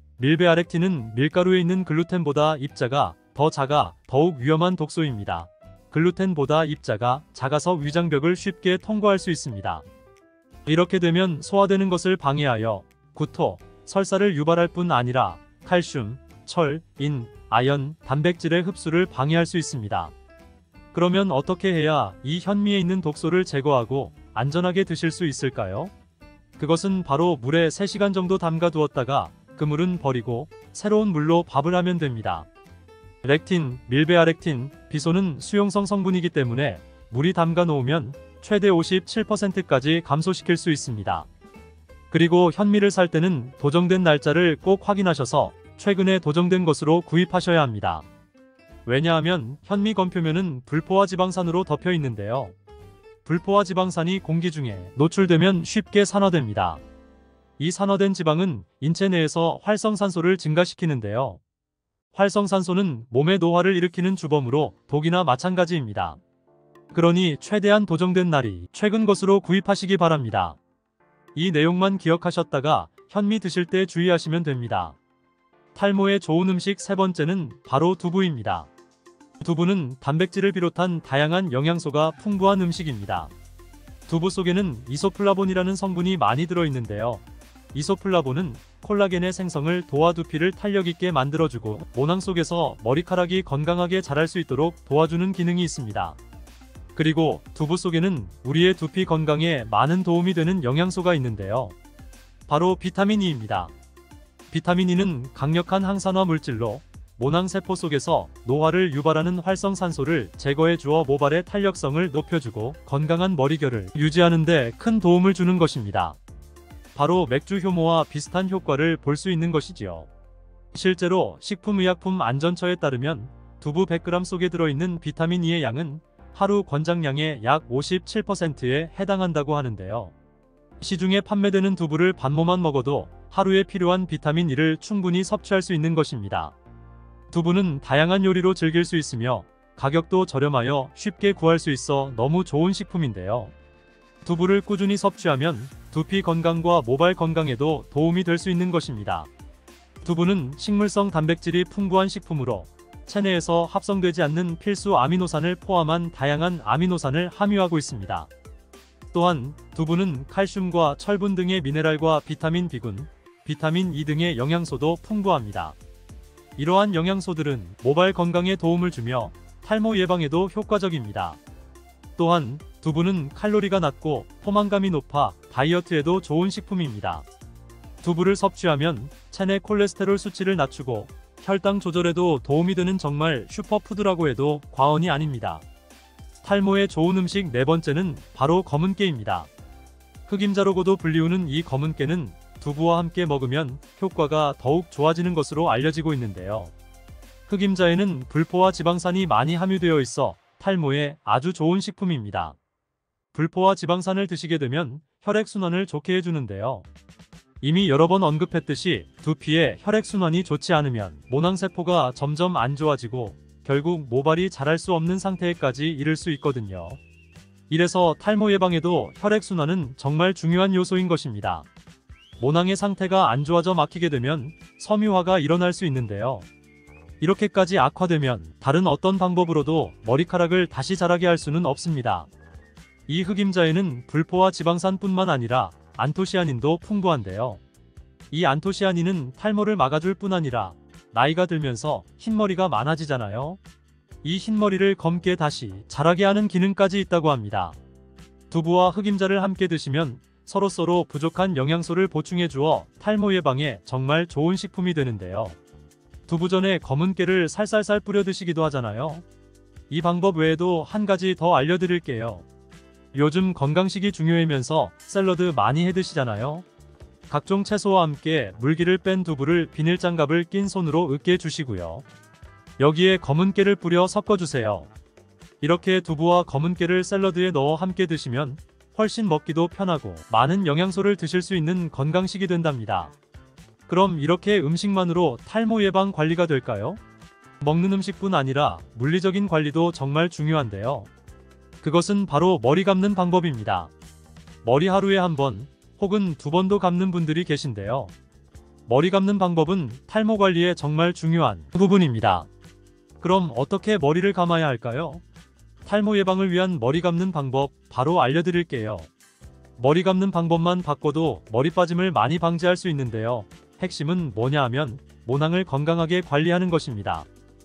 Speaker 1: 밀베아렉틴은 밀가루에 있는 글루텐보다 입자가 더 작아 더욱 위험한 독소입니다. 글루텐보다 입자가 작아서 위장벽을 쉽게 통과할 수 있습니다. 이렇게 되면 소화되는 것을 방해하여 구토, 설사를 유발할 뿐 아니라 칼슘, 철, 인, 아연, 단백질의 흡수를 방해할 수 있습니다. 그러면 어떻게 해야 이 현미에 있는 독소를 제거하고 안전하게 드실 수 있을까요? 그것은 바로 물에 세 시간 정도 담가 두었다가 그 물은 버리고 새로운 물로 밥을 하면 됩니다. 렉틴, 밀베아렉틴, 비소는 수용성 성분이기 때문에 물이 담가 놓으면 최대 오십칠 퍼센트까지 감소시킬 수 있습니다. 그리고 현미를 살 때는 도정된 날짜를 꼭 확인하셔서 최근에 도정된 것으로 구입하셔야 합니다. 왜냐하면 현미 건표면은 불포화 지방산으로 덮여 있는데요. 불포화 지방산이 공기 중에 노출되면 쉽게 산화됩니다. 이 산화된 지방은 인체 내에서 활성산소를 증가시키는데요. 활성산소는 몸의 노화를 일으키는 주범으로 독이나 마찬가지입니다. 그러니 최대한 도정된 날이 최근 것으로 구입하시기 바랍니다. 이 내용만 기억하셨다가 현미 드실 때 주의하시면 됩니다. 탈모에 좋은 음식 세 번째는 바로 두부입니다. 두부는 단백질을 비롯한 다양한 영양소가 풍부한 음식입니다. 두부 속에는 이소플라본이라는 성분이 많이 들어있는데요. 이소플라본은 콜라겐의 생성을 도와 두피를 탄력있게 만들어주고 모낭 속에서 머리카락이 건강하게 자랄 수 있도록 도와주는 기능이 있습니다. 그리고 두부 속에는 우리의 두피 건강에 많은 도움이 되는 영양소가 있는데요. 바로 비타민 E입니다. 비타민 E는 강력한 항산화 물질로 모낭세포 속에서 노화를 유발하는 활성산소를 제거해 주어 모발의 탄력성을 높여주고 건강한 머리결을 유지하는 데 큰 도움을 주는 것입니다. 바로 맥주 효모와 비슷한 효과를 볼 수 있는 것이지요. 실제로 식품의약품 안전처에 따르면 두부 백 그램 속에 들어있는 비타민 E의 양은 하루 권장량의 약 오십칠 퍼센트에 해당한다고 하는데요. 시중에 판매되는 두부를 반모만 먹어도 하루에 필요한 비타민 E를 충분히 섭취할 수 있는 것입니다. 두부는 다양한 요리로 즐길 수 있으며 가격도 저렴하여 쉽게 구할 수 있어 너무 좋은 식품인데요. 두부를 꾸준히 섭취하면 두피 건강과 모발 건강에도 도움이 될 수 있는 것입니다. 두부는 식물성 단백질이 풍부한 식품으로 체내에서 합성되지 않는 필수 아미노산을 포함한 다양한 아미노산을 함유하고 있습니다. 또한 두부는 칼슘과 철분 등의 미네랄과 비타민 B군, 비타민 E 등의 영양소도 풍부합니다. 이러한 영양소들은 모발 건강에 도움을 주며 탈모 예방에도 효과적입니다. 또한 두부는 칼로리가 낮고 포만감이 높아 다이어트에도 좋은 식품입니다. 두부를 섭취하면 체내 콜레스테롤 수치를 낮추고 혈당 조절에도 도움이 되는 정말 슈퍼푸드라고 해도 과언이 아닙니다. 탈모에 좋은 음식 네 번째는 바로 검은깨입니다. 흑임자로고도 불리우는 이 검은깨는 두부와 함께 먹으면 효과가 더욱 좋아지는 것으로 알려지고 있는데요. 흑임자에는 불포화 지방산이 많이 함유되어 있어 탈모에 아주 좋은 식품입니다. 불포화 지방산을 드시게 되면 혈액순환을 좋게 해주는데요. 이미 여러 번 언급했듯이 두피에 혈액순환이 좋지 않으면 모낭세포가 점점 안 좋아지고 결국 모발이 자랄 수 없는 상태에까지 이를 수 있거든요. 이래서 탈모 예방에도 혈액순환은 정말 중요한 요소인 것입니다. 모낭의 상태가 안 좋아져 막히게 되면 섬유화가 일어날 수 있는데요. 이렇게까지 악화되면 다른 어떤 방법으로도 머리카락을 다시 자라게 할 수는 없습니다. 이 흑임자에는 불포화 지방산뿐만 아니라 안토시아닌도 풍부한데요. 이 안토시아닌은 탈모를 막아줄 뿐 아니라 나이가 들면서 흰머리가 많아지잖아요. 이 흰머리를 검게 다시 자라게 하는 기능까지 있다고 합니다. 두부와 흑임자를 함께 드시면 서로서로 부족한 영양소를 보충해 주어 탈모 예방에 정말 좋은 식품이 되는데요. 두부전에 검은깨를 살살살 뿌려 드시기도 하잖아요. 이 방법 외에도 한 가지 더 알려드릴게요. 요즘 건강식이 중요하면서 샐러드 많이 해 드시잖아요. 각종 채소와 함께 물기를 뺀 두부를 비닐장갑을 낀 손으로 으깨 주시고요. 여기에 검은깨를 뿌려 섞어주세요. 이렇게 두부와 검은깨를 샐러드에 넣어 함께 드시면 훨씬 먹기도 편하고 많은 영양소를 드실 수 있는 건강식이 된답니다. 그럼 이렇게 음식만으로 탈모 예방 관리가 될까요? 먹는 음식뿐 아니라 물리적인 관리도 정말 중요한데요. 그것은 바로 머리 감는 방법입니다. 머리 하루에 한 번 혹은 두 번도 감는 분들이 계신데요. 머리 감는 방법은 탈모 관리에 정말 중요한 부분입니다. 그럼 어떻게 머리를 감아야 할까요? 탈모 예방을 위한 머리 감는 방법 바로 알려드릴게요. 머리 감는 방법만 바꿔도 머리 빠짐을 많이 방지할 수 있는데요. 핵심은 뭐냐 하면 모낭을 건강하게 관리하는 것입니다.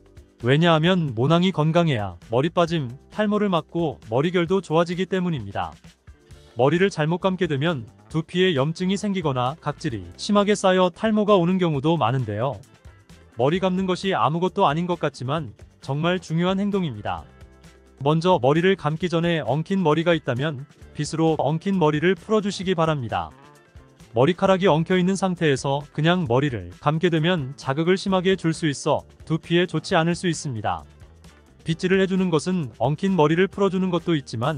Speaker 1: 왜냐하면 모낭이 건강해야 머리 빠짐, 탈모를 막고 머리결도 좋아지기 때문입니다. 머리를 잘못 감게 되면 두피에 염증이 생기거나 각질이 심하게 쌓여 탈모가 오는 경우도 많은데요. 머리 감는 것이 아무것도 아닌 것 같지만 정말 중요한 행동입니다. 먼저 머리를 감기 전에 엉킨 머리가 있다면 빗으로 엉킨 머리를 풀어주시기 바랍니다. 머리카락이 엉켜있는 상태에서 그냥 머리를 감게 되면 자극을 심하게 줄 수 있어 두피에 좋지 않을 수 있습니다. 빗질을 해주는 것은 엉킨 머리를 풀어주는 것도 있지만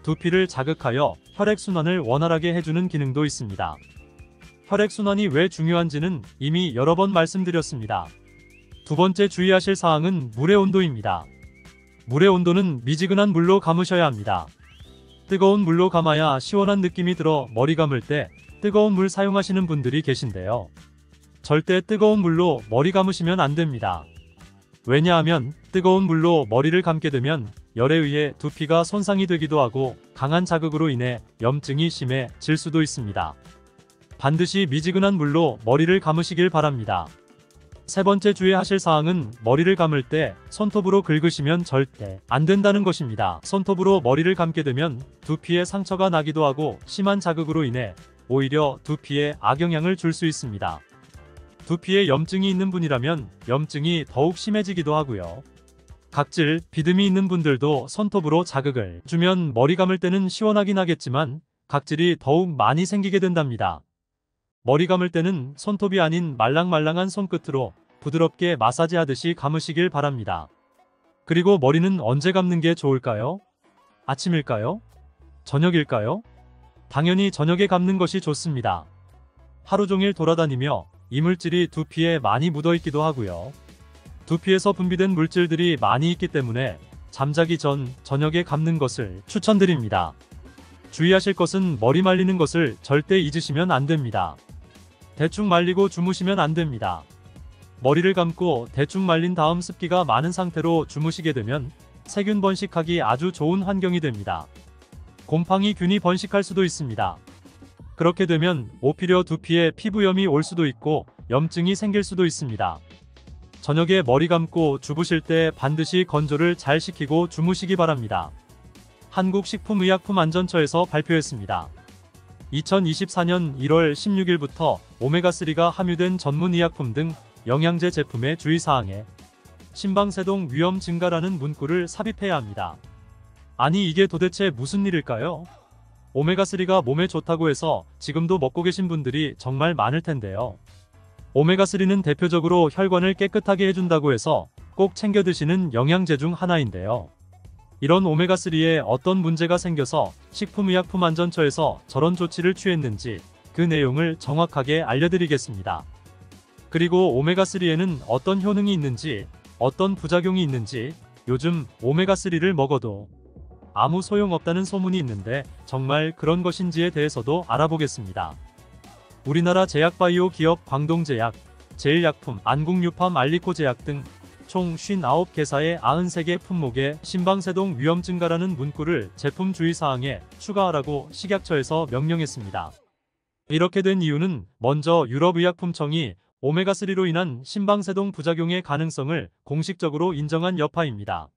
Speaker 1: 두피를 자극하여 혈액순환을 원활하게 해주는 기능도 있습니다. 혈액순환이 왜 중요한지는 이미 여러 번 말씀드렸습니다. 두 번째 주의하실 사항은 물의 온도입니다. 물의 온도는 미지근한 물로 감으셔야 합니다. 뜨거운 물로 감아야 시원한 느낌이 들어 머리 감을 때 뜨거운 물 사용하시는 분들이 계신데요. 절대 뜨거운 물로 머리 감으시면 안 됩니다. 왜냐하면 뜨거운 물로 머리를 감게 되면 열에 의해 두피가 손상이 되기도 하고 강한 자극으로 인해 염증이 심해질 수도 있습니다. 반드시 미지근한 물로 머리를 감으시길 바랍니다. 세 번째 주의하실 사항은 머리를 감을 때 손톱으로 긁으시면 절대 안 된다는 것입니다. 손톱으로 머리를 감게 되면 두피에 상처가 나기도 하고 심한 자극으로 인해 오히려 두피에 악영향을 줄 수 있습니다. 두피에 염증이 있는 분이라면 염증이 더욱 심해지기도 하고요. 각질, 비듬이 있는 분들도 손톱으로 자극을 주면 머리 감을 때는 시원하긴 하겠지만 각질이 더욱 많이 생기게 된답니다. 머리 감을 때는 손톱이 아닌 말랑말랑한 손끝으로 부드럽게 마사지하듯이 감으시길 바랍니다. 그리고 머리는 언제 감는 게 좋을까요? 아침일까요? 저녁일까요? 당연히 저녁에 감는 것이 좋습니다. 하루 종일 돌아다니며 이물질이 두피에 많이 묻어있기도 하고요. 두피에서 분비된 물질들이 많이 있기 때문에 잠자기 전 저녁에 감는 것을 추천드립니다. 주의하실 것은 머리 말리는 것을 절대 잊으시면 안 됩니다. 대충 말리고 주무시면 안 됩니다. 머리를 감고 대충 말린 다음 습기가 많은 상태로 주무시게 되면 세균 번식하기 아주 좋은 환경이 됩니다. 곰팡이 균이 번식할 수도 있습니다. 그렇게 되면 오히려 두피에 피부염이 올 수도 있고 염증이 생길 수도 있습니다. 저녁에 머리 감고 주무실 때 반드시 건조를 잘 시키고 주무시기 바랍니다. 한국식품의약품안전처에서 발표했습니다. 이천이십사 년 일월 십육일부터 오메가삼가 함유된 전문의약품 등 영양제 제품의 주의사항에 심방세동 위험 증가라는 문구를 삽입해야 합니다. 아니 이게 도대체 무슨 일일까요? 오메가삼가 몸에 좋다고 해서 지금도 먹고 계신 분들이 정말 많을 텐데요. 오메가삼은 대표적으로 혈관을 깨끗하게 해준다고 해서 꼭 챙겨 드시는 영양제 중 하나인데요. 이런 오메가삼에 어떤 문제가 생겨서 식품의약품안전처에서 저런 조치를 취했는지 그 내용을 정확하게 알려드리겠습니다. 그리고 오메가삼에는 어떤 효능이 있는지, 어떤 부작용이 있는지, 요즘 오메가삼을 먹어도 아무 소용없다는 소문이 있는데 정말 그런 것인지에 대해서도 알아보겠습니다. 우리나라 제약바이오 기업 광동제약, 제일약품, 안국유팜, 알리코제약 등 총 오십구 개사의 구십삼 개 품목에 심방세동 위험 증가라는 문구를 제품 주의사항에 추가하라고 식약처에서 명령했습니다. 이렇게 된 이유는 먼저 유럽의약품청이 오메가삼로 인한 심방세동 부작용의 가능성을 공식적으로 인정한 여파입니다.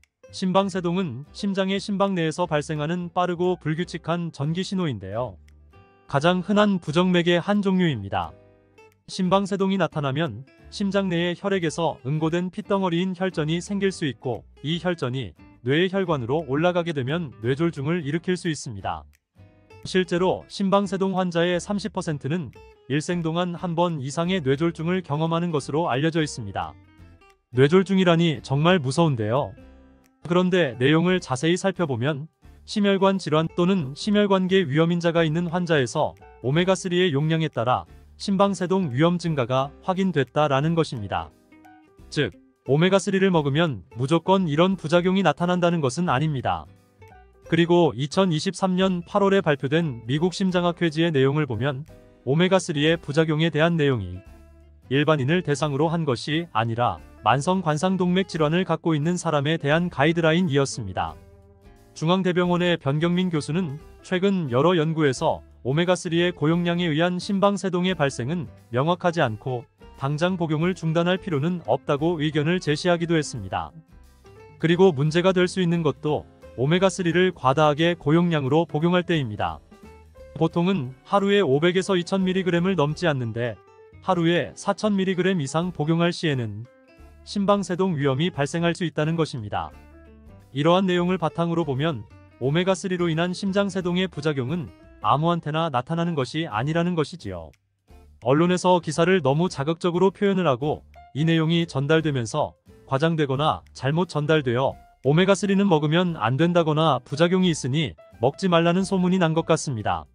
Speaker 1: 심방세동은 심장의 심박 내에서 발생하는 빠르고 불규칙한 전기 신호인데요. 가장 흔한 부정맥의 한 종류입니다. 심방세동이 나타나면 심장 내의 혈액에서 응고된 핏덩어리인 혈전이 생길 수 있고 이 혈전이 뇌의 혈관으로 올라가게 되면 뇌졸중을 일으킬 수 있습니다. 실제로 심방세동 환자의 삼십 퍼센트는 일생 동안 한 번 이상의 뇌졸중을 경험하는 것으로 알려져 있습니다. 뇌졸중이라니 정말 무서운데요. 그런데 내용을 자세히 살펴보면 심혈관 질환 또는 심혈관계 위험인자가 있는 환자에서 오메가삼의 용량에 따라 심방세동 위험 증가가 확인됐다라는 것입니다. 즉, 오메가삼을 먹으면 무조건 이런 부작용이 나타난다는 것은 아닙니다. 그리고 이천이십삼 년 팔월에 발표된 미국 심장학회지의 내용을 보면 오메가삼의 부작용에 대한 내용이 일반인을 대상으로 한 것이 아니라 만성관상동맥 질환을 갖고 있는 사람에 대한 가이드라인이었습니다. 중앙대병원의 변경민 교수는 최근 여러 연구에서 오메가삼의 고용량에 의한 심방세동의 발생은 명확하지 않고 당장 복용을 중단할 필요는 없다고 의견을 제시하기도 했습니다. 그리고 문제가 될 수 있는 것도 오메가삼을 과다하게 고용량으로 복용할 때입니다. 보통은 하루에 오백에서 이천 밀리그램을 넘지 않는데 하루에 사천 밀리그램 이상 복용할 시에는 심방세동 위험이 발생할 수 있다는 것입니다. 이러한 내용을 바탕으로 보면 오메가삼로 인한 심장세동의 부작용은 아무한테나 나타나는 것이 아니라는 것이지요. 언론에서 기사를 너무 자극적으로 표현을 하고 이 내용이 전달되면서 과장되거나 잘못 전달되어 오메가삼은 먹으면 안 된다거나 부작용이 있으니 먹지 말라는 소문이 난 것 같습니다.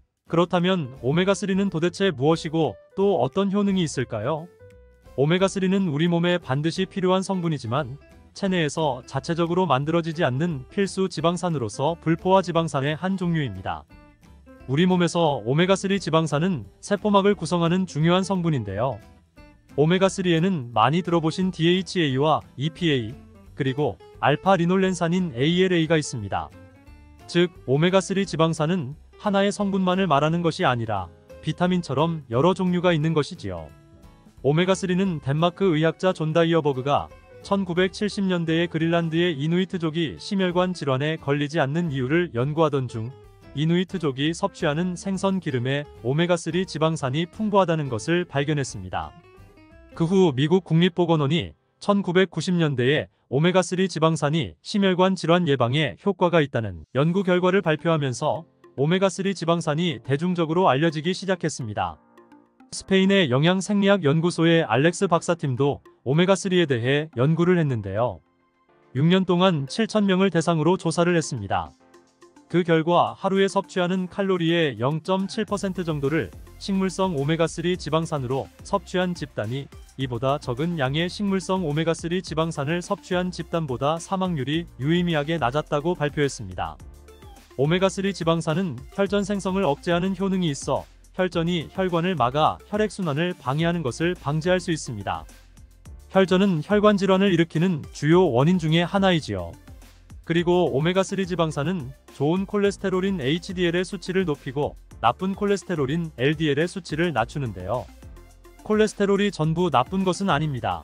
Speaker 1: 그렇다면 오메가삼은 도대체 무엇이고 또 어떤 효능이 있을까요? 오메가삼은 우리 몸에 반드시 필요한 성분이지만 체내에서 자체적으로 만들어지지 않는 필수 지방산으로서 불포화 지방산의 한 종류입니다. 우리 몸에서 오메가삼 지방산은 세포막을 구성하는 중요한 성분인데요. 오메가삼에는 많이 들어보신 디에이치에이와 이피에이, 그리고 알파-리놀렌산인 에이엘에이가 있습니다. 즉, 오메가삼 지방산은 하나의 성분만을 말하는 것이 아니라 비타민처럼 여러 종류가 있는 것이지요. 오메가삼은 덴마크 의학자 존 다이어버그가 천구백칠십 년대에 그린란드의 이누이트족이 심혈관 질환에 걸리지 않는 이유를 연구하던 중 이누이트족이 섭취하는 생선 기름에 오메가삼 지방산이 풍부하다는 것을 발견했습니다. 그 후 미국 국립보건원이 천구백구십 년대에 오메가삼 지방산이 심혈관 질환 예방에 효과가 있다는 연구 결과를 발표하면서 오메가삼 지방산이 대중적으로 알려지기 시작했습니다. 스페인의 영양생리학 연구소의 알렉스 박사팀도 오메가삼에 대해 연구를 했는데요. 육 년 동안 칠천 명을 대상으로 조사를 했습니다. 그 결과 하루에 섭취하는 칼로리의 영 점 칠 퍼센트 정도를 식물성 오메가삼 지방산으로 섭취한 집단이 이보다 적은 양의 식물성 오메가삼 지방산을 섭취한 집단보다 사망률이 유의미하게 낮았다고 발표했습니다. 오메가삼 지방산은 혈전 생성을 억제하는 효능이 있어 혈전이 혈관을 막아 혈액순환을 방해하는 것을 방지할 수 있습니다. 혈전은 혈관 질환을 일으키는 주요 원인 중의 하나이지요. 그리고 오메가삼 지방산은 좋은 콜레스테롤인 에이치디엘의 수치를 높이고 나쁜 콜레스테롤인 엘디엘의 수치를 낮추는데요. 콜레스테롤이 전부 나쁜 것은 아닙니다.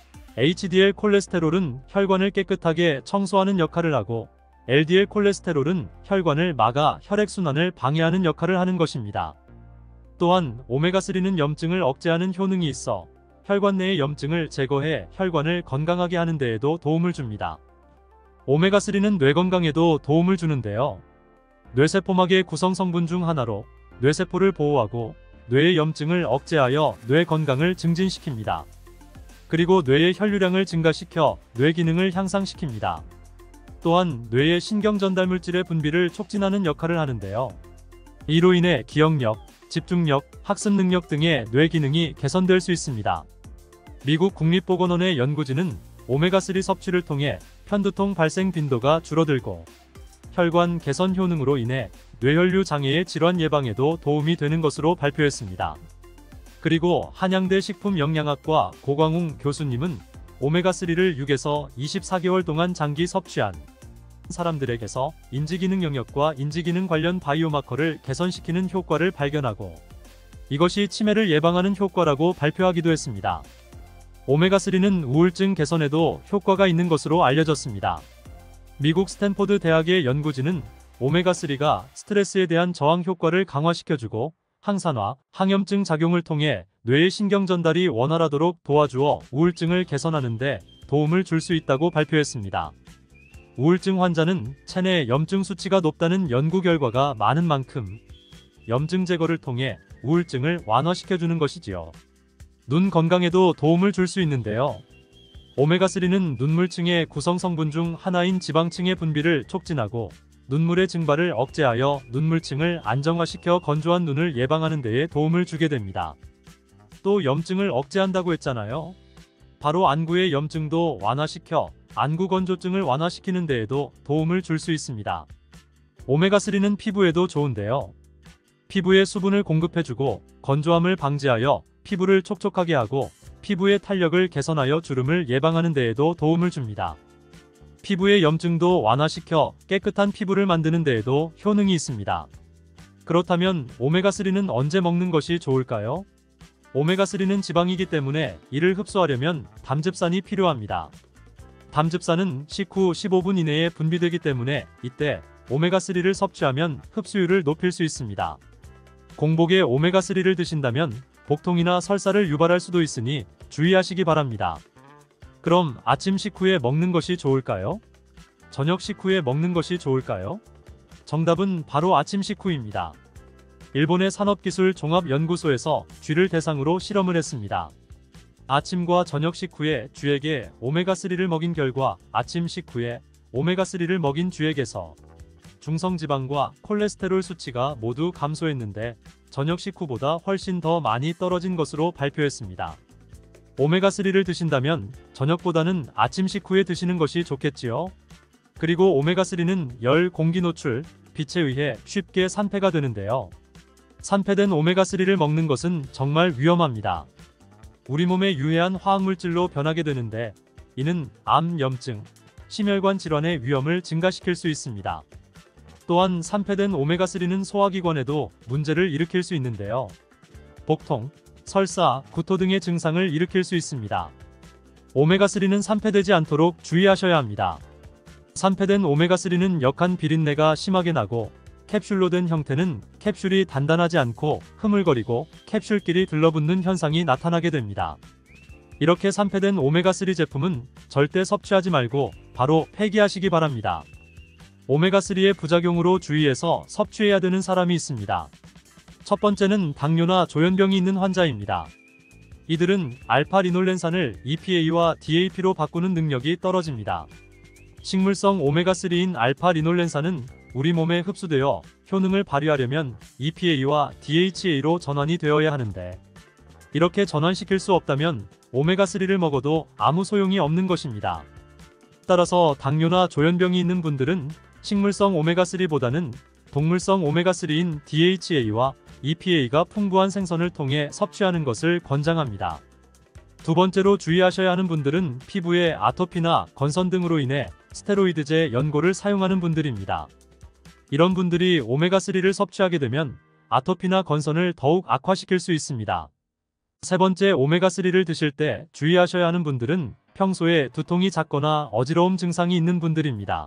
Speaker 1: 에이치디엘 콜레스테롤은 혈관을 깨끗하게 청소하는 역할을 하고 엘디엘 콜레스테롤은 혈관을 막아 혈액순환을 방해하는 역할을 하는 것입니다. 또한 오메가삼은 염증을 억제하는 효능이 있어 혈관 내의 염증을 제거해 혈관을 건강하게 하는 데에도 도움을 줍니다. 오메가삼은 뇌 건강에도 도움을 주는데요. 뇌세포막의 구성 성분 중 하나로 뇌세포를 보호하고 뇌의 염증을 억제하여 뇌 건강을 증진시킵니다. 그리고 뇌의 혈류량을 증가시켜 뇌 기능을 향상시킵니다. 또한 뇌의 신경전달물질의 분비를 촉진하는 역할을 하는데요. 이로 인해 기억력, 집중력, 학습 능력 등의 뇌 기능이 개선될 수 있습니다. 미국 국립보건원의 연구진은 오메가삼 섭취를 통해 편두통 발생 빈도가 줄어들고 혈관 개선 효능으로 인해 뇌혈류 장애의 질환 예방에도 도움이 되는 것으로 발표했습니다. 그리고 한양대 식품영양학과 고광웅 교수님은 오메가삼을 육에서 이십사 개월 동안 장기 섭취한 사람들에게서 인지기능 영역과 인지기능 관련 바이오마커를 개선시키는 효과를 발견하고 이것이 치매를 예방하는 효과라고 발표하기도 했습니다. 오메가삼은 우울증 개선에도 효과가 있는 것으로 알려졌습니다. 미국 스탠포드 대학의 연구진은 오메가삼가 스트레스에 대한 저항 효과를 강화시켜주고 항산화, 항염증 작용을 통해 뇌의 신경 전달이 원활하도록 도와주어 우울증을 개선하는 데 도움을 줄 수 있다고 발표했습니다. 우울증 환자는 체내 염증 수치가 높다는 연구 결과가 많은 만큼 염증 제거를 통해 우울증을 완화시켜주는 것이지요. 눈 건강에도 도움을 줄 수 있는데요. 오메가삼은 눈물층의 구성 성분 중 하나인 지방층의 분비를 촉진하고 눈물의 증발을 억제하여 눈물층을 안정화시켜 건조한 눈을 예방하는 데에 도움을 주게 됩니다. 또 염증을 억제한다고 했잖아요. 바로 안구의 염증도 완화시켜 안구 건조증을 완화시키는 데에도 도움을 줄 수 있습니다. 오메가삼은 피부에도 좋은데요. 피부에 수분을 공급해주고 건조함을 방지하여 피부를 촉촉하게 하고 피부의 탄력을 개선하여 주름을 예방하는 데에도 도움을 줍니다. 피부의 염증도 완화시켜 깨끗한 피부를 만드는 데에도 효능이 있습니다. 그렇다면 오메가삼은 언제 먹는 것이 좋을까요? 오메가삼은 지방이기 때문에 이를 흡수하려면 담즙산이 필요합니다. 담즙산은 식후 십오 분 이내에 분비되기 때문에 이때 오메가삼을 섭취하면 흡수율을 높일 수 있습니다. 공복에 오메가삼을 드신다면 복통이나 설사를 유발할 수도 있으니 주의하시기 바랍니다. 그럼 아침 식후에 먹는 것이 좋을까요? 저녁 식후에 먹는 것이 좋을까요? 정답은 바로 아침 식후입니다. 일본의 산업기술종합연구소에서 쥐를 대상으로 실험을 했습니다. 아침과 저녁 식후에 쥐에게 오메가삼을 먹인 결과 아침 식후에 오메가삼을 먹인 쥐에게서 중성지방과 콜레스테롤 수치가 모두 감소했는데 저녁 식후보다 훨씬 더 많이 떨어진 것으로 발표했습니다. 오메가쓰리를 드신다면 저녁보다는 아침 식후에 드시는 것이 좋겠지요. 그리고 오메가쓰리는 열, 공기 노출, 빛에 의해 쉽게 산패가 되는데요. 산패된 오메가쓰리를 먹는 것은 정말 위험합니다. 우리 몸에 유해한 화학물질로 변하게 되는데 이는 암, 염증, 심혈관 질환의 위험을 증가시킬 수 있습니다. 또한 산패된 오메가쓰리는 소화기관에도 문제를 일으킬 수 있는데요. 복통, 설사, 구토 등의 증상을 일으킬 수 있습니다. 오메가쓰리는 산패되지 않도록 주의하셔야 합니다. 산패된 오메가쓰리는 역한 비린내가 심하게 나고 캡슐로 된 형태는 캡슐이 단단하지 않고 흐물거리고 캡슐끼리 들러붙는 현상이 나타나게 됩니다. 이렇게 산패된 오메가쓰리 제품은 절대 섭취하지 말고 바로 폐기하시기 바랍니다. 오메가쓰리의 부작용으로 주의해서 섭취해야 되는 사람이 있습니다. 첫 번째는 당뇨나 조현병이 있는 환자입니다. 이들은 알파리놀렌산을 이피에이와 디에이피로 바꾸는 능력이 떨어집니다. 식물성 오메가쓰리인 알파리놀렌산은 우리 몸에 흡수되어 효능을 발휘하려면 이피에이와 디에이치에이로 전환이 되어야 하는데 이렇게 전환시킬 수 없다면 오메가쓰리를 먹어도 아무 소용이 없는 것입니다. 따라서 당뇨나 조현병이 있는 분들은 식물성 오메가쓰리보다는 동물성 오메가쓰리인 디에이치에이와 이피에이가 풍부한 생선을 통해 섭취하는 것을 권장합니다. 두 번째로 주의하셔야 하는 분들은 피부에 아토피나 건선 등으로 인해 스테로이드제 연고를 사용하는 분들입니다. 이런 분들이 오메가쓰리를 섭취하게 되면 아토피나 건선을 더욱 악화시킬 수 있습니다. 세 번째, 오메가쓰리를 드실 때 주의하셔야 하는 분들은 평소에 두통이 잦거나 어지러움 증상이 있는 분들입니다.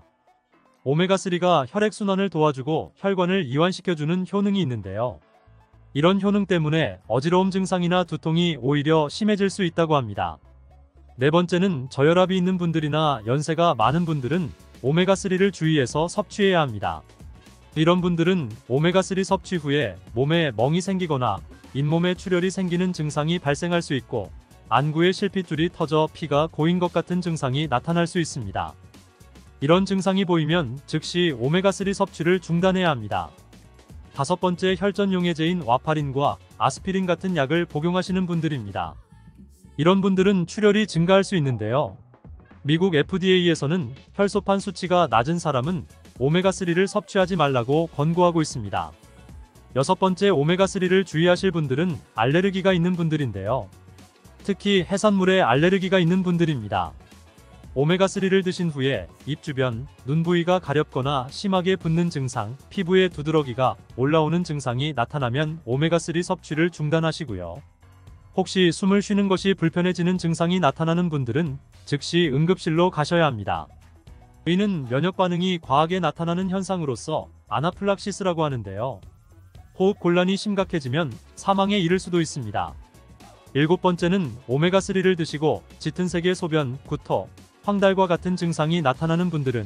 Speaker 1: 오메가쓰리가 혈액순환을 도와주고 혈관을 이완시켜주는 효능이 있는데요. 이런 효능 때문에 어지러움 증상이나 두통이 오히려 심해질 수 있다고 합니다. 네 번째는 저혈압이 있는 분들이나 연세가 많은 분들은 오메가쓰리를 주의해서 섭취해야 합니다. 이런 분들은 오메가쓰리 섭취 후에 몸에 멍이 생기거나 잇몸에 출혈이 생기는 증상이 발생할 수 있고 안구에 실핏줄이 터져 피가 고인 것 같은 증상이 나타날 수 있습니다. 이런 증상이 보이면 즉시 오메가쓰리 섭취를 중단해야 합니다. 다섯 번째, 혈전용해제인 와파린과 아스피린 같은 약을 복용하시는 분들입니다. 이런 분들은 출혈이 증가할 수 있는데요. 미국 에프디에이에서는 혈소판 수치가 낮은 사람은 오메가쓰리를 섭취하지 말라고 권고하고 있습니다. 여섯 번째, 오메가쓰리를 주의하실 분들은 알레르기가 있는 분들인데요. 특히 해산물에 알레르기가 있는 분들입니다. 오메가쓰리를 드신 후에 입 주변, 눈 부위가 가렵거나 심하게 붓는 증상, 피부에 두드러기가 올라오는 증상이 나타나면 오메가쓰리 섭취를 중단하시고요. 혹시 숨을 쉬는 것이 불편해지는 증상이 나타나는 분들은 즉시 응급실로 가셔야 합니다. 이는 면역 반응이 과하게 나타나는 현상으로서 아나플락시스라고 하는데요. 호흡 곤란이 심각해지면 사망에 이를 수도 있습니다. 일곱 번째는 오메가쓰리를 드시고 짙은 색의 소변, 구토, 황달과 같은 증상이 나타나는 분들은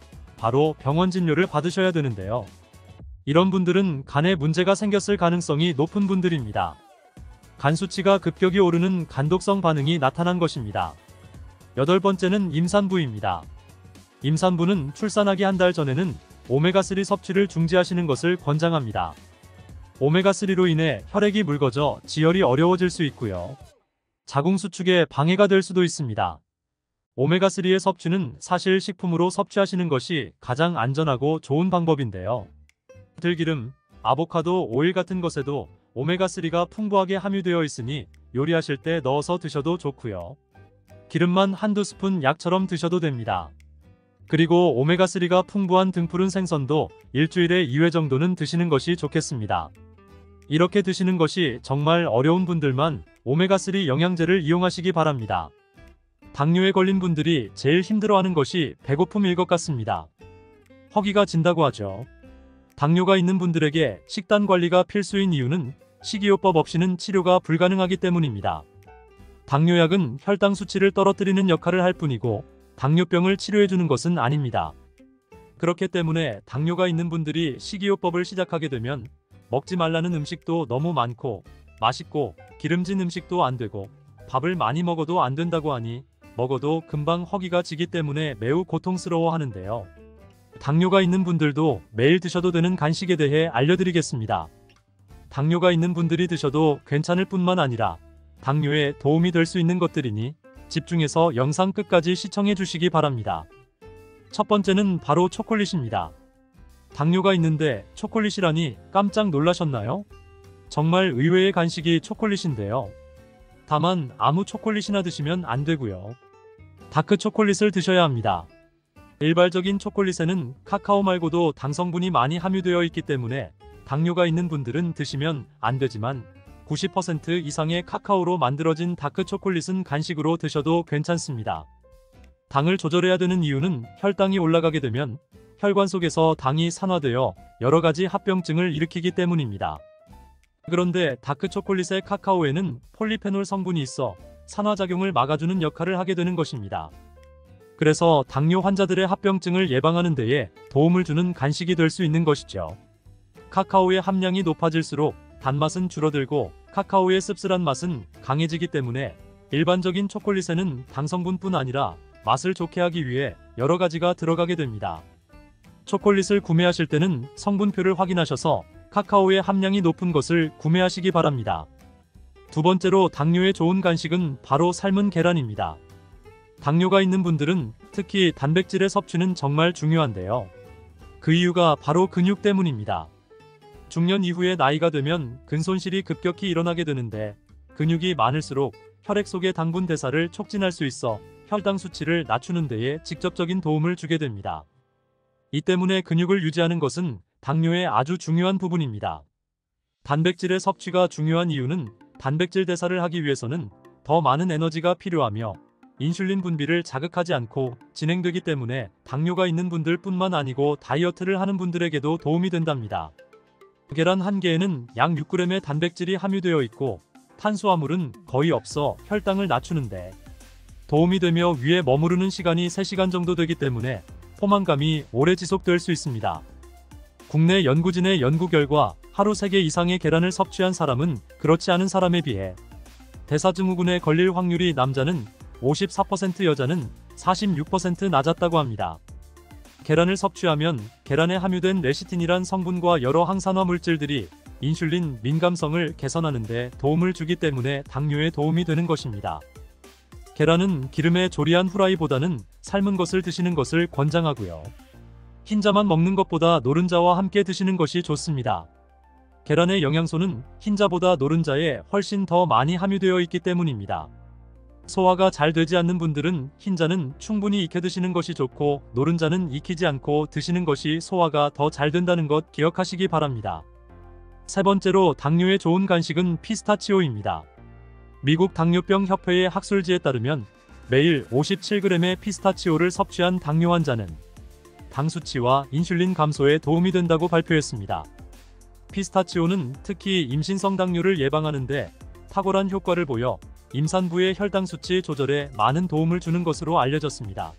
Speaker 1: 바로 병원 진료를 받으셔야 되는데요. 이런 분들은 간에 문제가 생겼을 가능성이 높은 분들입니다. 간 수치가 급격히 오르는 간독성 반응이 나타난 것입니다. 여덟 번째는 임산부입니다. 임산부는 출산하기 한 달 전에는 오메가쓰리 섭취를 중지하시는 것을 권장합니다. 오메가쓰리로 인해 혈액이 묽어져 지혈이 어려워질 수 있고요. 자궁 수축에 방해가 될 수도 있습니다. 오메가쓰리의 섭취는 사실 식품으로 섭취하시는 것이 가장 안전하고 좋은 방법인데요. 들기름, 아보카도, 오일 같은 것에도 오메가쓰리가 풍부하게 함유되어 있으니 요리하실 때 넣어서 드셔도 좋고요. 기름만 한두 스푼 약처럼 드셔도 됩니다. 그리고 오메가쓰리가 풍부한 등푸른 생선도 일주일에 이 회 정도는 드시는 것이 좋겠습니다. 이렇게 드시는 것이 정말 어려운 분들만 오메가쓰리 영양제를 이용하시기 바랍니다. 당뇨에 걸린 분들이 제일 힘들어하는 것이 배고픔일 것 같습니다. 허기가 진다고 하죠. 당뇨가 있는 분들에게 식단 관리가 필수인 이유는 식이요법 없이는 치료가 불가능하기 때문입니다. 당뇨약은 혈당 수치를 떨어뜨리는 역할을 할 뿐이고 당뇨병을 치료해주는 것은 아닙니다. 그렇기 때문에 당뇨가 있는 분들이 식이요법을 시작하게 되면 먹지 말라는 음식도 너무 많고 맛있고 기름진 음식도 안 되고 밥을 많이 먹어도 안 된다고 하니 먹어도 금방 허기가 지기 때문에 매우 고통스러워 하는데요. 당뇨가 있는 분들도 매일 드셔도 되는 간식에 대해 알려드리겠습니다. 당뇨가 있는 분들이 드셔도 괜찮을 뿐만 아니라 당뇨에 도움이 될 수 있는 것들이니 집중해서 영상 끝까지 시청해 주시기 바랍니다. 첫 번째는 바로 초콜릿입니다. 당뇨가 있는데 초콜릿이라니 깜짝 놀라셨나요? 정말 의외의 간식이 초콜릿인데요. 다만 아무 초콜릿이나 드시면 안 되고요. 다크 초콜릿을 드셔야 합니다. 일반적인 초콜릿에는 카카오 말고도 당 성분이 많이 함유되어 있기 때문에 당뇨가 있는 분들은 드시면 안 되지만 구십 퍼센트 이상의 카카오로 만들어진 다크 초콜릿은 간식으로 드셔도 괜찮습니다. 당을 조절해야 되는 이유는 혈당이 올라가게 되면 혈관 속에서 당이 산화되어 여러 가지 합병증을 일으키기 때문입니다. 그런데 다크 초콜릿의 카카오에는 폴리페놀 성분이 있어 산화작용을 막아주는 역할을 하게 되는 것입니다. 그래서 당뇨 환자들의 합병증을 예방하는 데에 도움을 주는 간식이 될 수 있는 것이죠. 카카오의 함량이 높아질수록 단맛은 줄어들고 카카오의 씁쓸한 맛은 강해지기 때문에 일반적인 초콜릿에는 당 성분뿐 아니라 맛을 좋게 하기 위해 여러 가지가 들어가게 됩니다. 초콜릿을 구매하실 때는 성분표를 확인하셔서 카카오의 함량이 높은 것을 구매하시기 바랍니다. 두 번째로 당뇨에 좋은 간식은 바로 삶은 계란입니다. 당뇨가 있는 분들은 특히 단백질의 섭취는 정말 중요한데요. 그 이유가 바로 근육 때문입니다. 중년 이후에 나이가 되면 근손실이 급격히 일어나게 되는데 근육이 많을수록 혈액 속의 당분 대사를 촉진할 수 있어 혈당 수치를 낮추는 데에 직접적인 도움을 주게 됩니다. 이 때문에 근육을 유지하는 것은 당뇨의 아주 중요한 부분입니다. 단백질의 섭취가 중요한 이유는 단백질 대사를 하기 위해서는 더 많은 에너지가 필요하며 인슐린 분비를 자극하지 않고 진행되기 때문에 당뇨가 있는 분들 뿐만 아니고 다이어트를 하는 분들에게도 도움이 된답니다. 계란 한 개에는 약 육 그램의 단백질이 함유되어 있고 탄수화물은 거의 없어 혈당을 낮추는데 도움이 되며 위에 머무르는 시간이 세 시간 정도 되기 때문에 포만감이 오래 지속될 수 있습니다. 국내 연구진의 연구 결과 하루 세 개 이상의 계란을 섭취한 사람은 그렇지 않은 사람에 비해 대사증후군에 걸릴 확률이 남자는 오십사 퍼센트 여자는 사십육 퍼센트 낮았다고 합니다. 계란을 섭취하면 계란에 함유된 레시틴이란 성분과 여러 항산화 물질들이 인슐린 민감성을 개선하는 데 도움을 주기 때문에 당뇨에 도움이 되는 것입니다. 계란은 기름에 조리한 후라이보다는 삶은 것을 드시는 것을 권장하고요. 흰자만 먹는 것보다 노른자와 함께 드시는 것이 좋습니다. 계란의 영양소는 흰자보다 노른자에 훨씬 더 많이 함유되어 있기 때문입니다. 소화가 잘 되지 않는 분들은 흰자는 충분히 익혀 드시는 것이 좋고 노른자는 익히지 않고 드시는 것이 소화가 더 잘 된다는 것 기억하시기 바랍니다. 세 번째로 당뇨에 좋은 간식은 피스타치오입니다. 미국 당뇨병 협회의 학술지에 따르면 매일 오십칠 그램의 피스타치오를 섭취한 당뇨 환자는 당 수치와 인슐린 감소에 도움이 된다고 발표했습니다. 피스타치오는 특히 임신성 당뇨를 예방하는 데 탁월한 효과를 보여 임산부의 혈당 수치 조절에 많은 도움을 주는 것으로 알려졌습니다.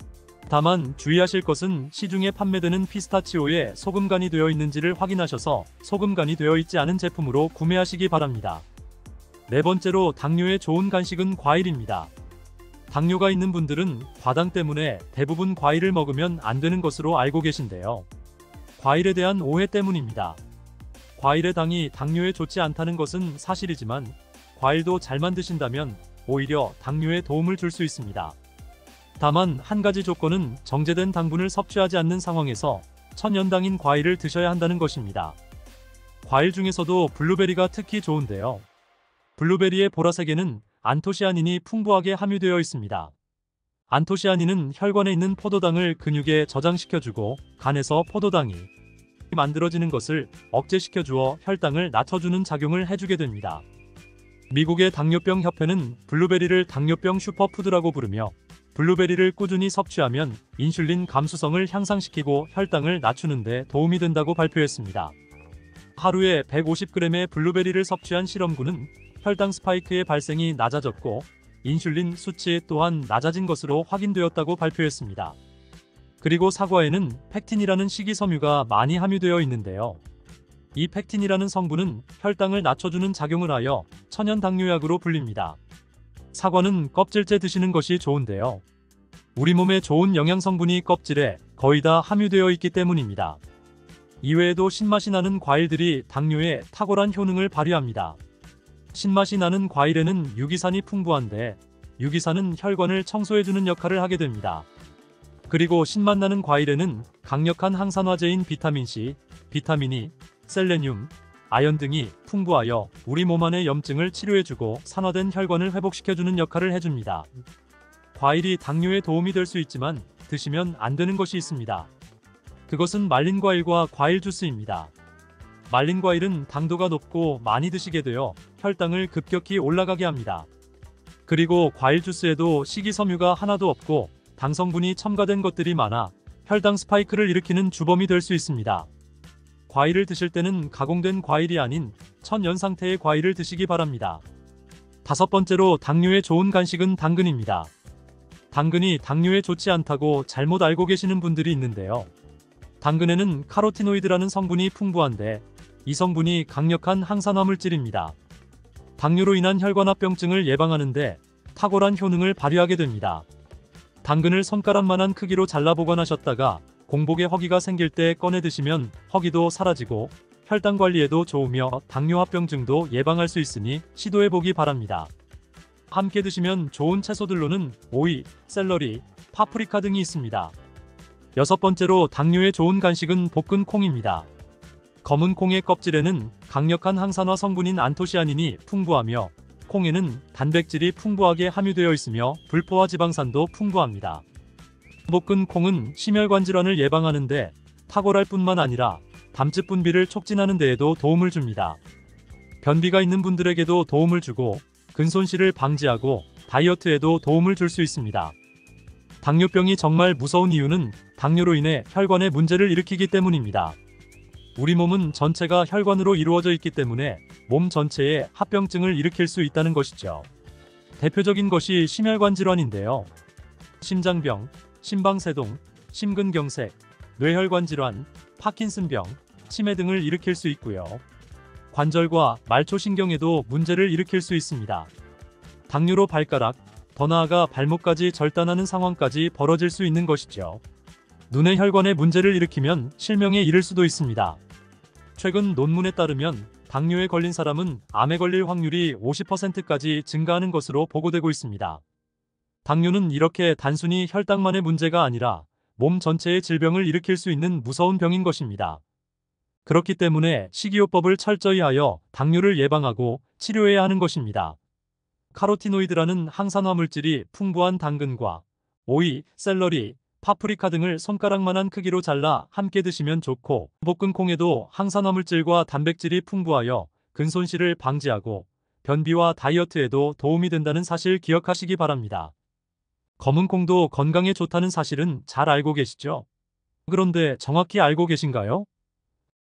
Speaker 1: 다만 주의하실 것은 시중에 판매되는 피스타치오에 소금간이 되어 있는지를 확인하셔서 소금간이 되어 있지 않은 제품으로 구매하시기 바랍니다. 네 번째로 당뇨에 좋은 간식은 과일입니다. 당뇨가 있는 분들은 과당 때문에 대부분 과일을 먹으면 안 되는 것으로 알고 계신데요. 과일에 대한 오해 때문입니다. 과일의 당이 당뇨에 좋지 않다는 것은 사실이지만 과일도 잘만 드신다면 오히려 당뇨에 도움을 줄 수 있습니다. 다만 한 가지 조건은 정제된 당분을 섭취하지 않는 상황에서 천연당인 과일을 드셔야 한다는 것입니다. 과일 중에서도 블루베리가 특히 좋은데요. 블루베리의 보라색에는 안토시아닌이 풍부하게 함유되어 있습니다. 안토시아닌은 혈관에 있는 포도당을 근육에 저장시켜주고 간에서 포도당이 만들어지는 것을 억제시켜주어 혈당을 낮춰주는 작용을 해주게 됩니다. 미국의 당뇨병 협회는 블루베리를 당뇨병 슈퍼푸드라고 부르며 블루베리를 꾸준히 섭취하면 인슐린 감수성을 향상시키고 혈당을 낮추는 데 도움이 된다고 발표했습니다. 하루에 백오십 그램의 블루베리를 섭취한 실험군은 혈당 스파이크의 발생이 낮아졌고 인슐린 수치 또한 낮아진 것으로 확인되었다고 발표했습니다. 그리고 사과에는 펙틴이라는 식이섬유가 많이 함유되어 있는데요. 이 펙틴이라는 성분은 혈당을 낮춰주는 작용을 하여 천연 당뇨약으로 불립니다. 사과는 껍질째 드시는 것이 좋은데요. 우리 몸에 좋은 영양 성분이 껍질에 거의 다 함유되어 있기 때문입니다. 이외에도 신맛이 나는 과일들이 당뇨에 탁월한 효능을 발휘합니다. 신맛이 나는 과일에는 유기산이 풍부한데 유기산은 혈관을 청소해주는 역할을 하게 됩니다. 그리고 신맛 나는 과일에는 강력한 항산화제인 비타민C, 비타민 E, 셀레늄, 아연 등이 풍부하여 우리 몸 안의 염증을 치료해주고 산화된 혈관을 회복시켜주는 역할을 해줍니다. 과일이 당뇨에 도움이 될 수 있지만 드시면 안 되는 것이 있습니다. 그것은 말린 과일과 과일 주스입니다. 말린 과일은 당도가 높고 많이 드시게 되어 혈당을 급격히 올라가게 합니다. 그리고 과일 주스에도 식이섬유가 하나도 없고 당 성분이 첨가된 것들이 많아 혈당 스파이크를 일으키는 주범이 될 수 있습니다. 과일을 드실 때는 가공된 과일이 아닌 천연 상태의 과일을 드시기 바랍니다. 다섯 번째로 당뇨에 좋은 간식은 당근입니다. 당근이 당뇨에 좋지 않다고 잘못 알고 계시는 분들이 있는데요. 당근에는 카로티노이드라는 성분이 풍부한데 이 성분이 강력한 항산화 물질입니다. 당뇨로 인한 혈관합병증을 예방하는데 탁월한 효능을 발휘하게 됩니다. 당근을 손가락만한 크기로 잘라 보관하셨다가 공복에 허기가 생길 때 꺼내 드시면 허기도 사라지고 혈당 관리에도 좋으며 당뇨합병증도 예방할 수 있으니 시도해보기 바랍니다. 함께 드시면 좋은 채소들로는 오이, 샐러리, 파프리카 등이 있습니다. 여섯 번째로 당뇨에 좋은 간식은 볶은 콩입니다. 검은 콩의 껍질에는 강력한 항산화 성분인 안토시아닌이 풍부하며 콩에는 단백질이 풍부하게 함유되어 있으며 불포화 지방산도 풍부합니다. 볶은 콩은 심혈관 질환을 예방하는데 탁월할 뿐만 아니라 담즙 분비를 촉진하는 데에도 도움을 줍니다. 변비가 있는 분들에게도 도움을 주고 근손실을 방지하고 다이어트에도 도움을 줄 수 있습니다. 당뇨병이 정말 무서운 이유는 당뇨로 인해 혈관에 문제를 일으키기 때문입니다. 우리 몸은 전체가 혈관으로 이루어져 있기 때문에 몸 전체에 합병증을 일으킬 수 있다는 것이죠. 대표적인 것이 심혈관 질환인데요. 심장병, 심방세동, 심근경색, 뇌혈관 질환, 파킨슨병, 치매 등을 일으킬 수 있고요. 관절과 말초신경에도 문제를 일으킬 수 있습니다. 당뇨로 발가락, 더 나아가 발목까지 절단하는 상황까지 벌어질 수 있는 것이죠. 눈의 혈관에 문제를 일으키면 실명에 이를 수도 있습니다. 최근 논문에 따르면 당뇨에 걸린 사람은 암에 걸릴 확률이 오십 퍼센트까지 증가하는 것으로 보고되고 있습니다. 당뇨는 이렇게 단순히 혈당만의 문제가 아니라 몸 전체의 질병을 일으킬 수 있는 무서운 병인 것입니다. 그렇기 때문에 식이요법을 철저히 하여 당뇨를 예방하고 치료해야 하는 것입니다. 카로티노이드라는 항산화 물질이 풍부한 당근과 오이, 샐러리, 파프리카 등을 손가락만한 크기로 잘라 함께 드시면 좋고 볶은 콩에도 항산화 물질과 단백질이 풍부하여 근손실을 방지하고 변비와 다이어트에도 도움이 된다는 사실 기억하시기 바랍니다. 검은 콩도 건강에 좋다는 사실은 잘 알고 계시죠? 그런데 정확히 알고 계신가요?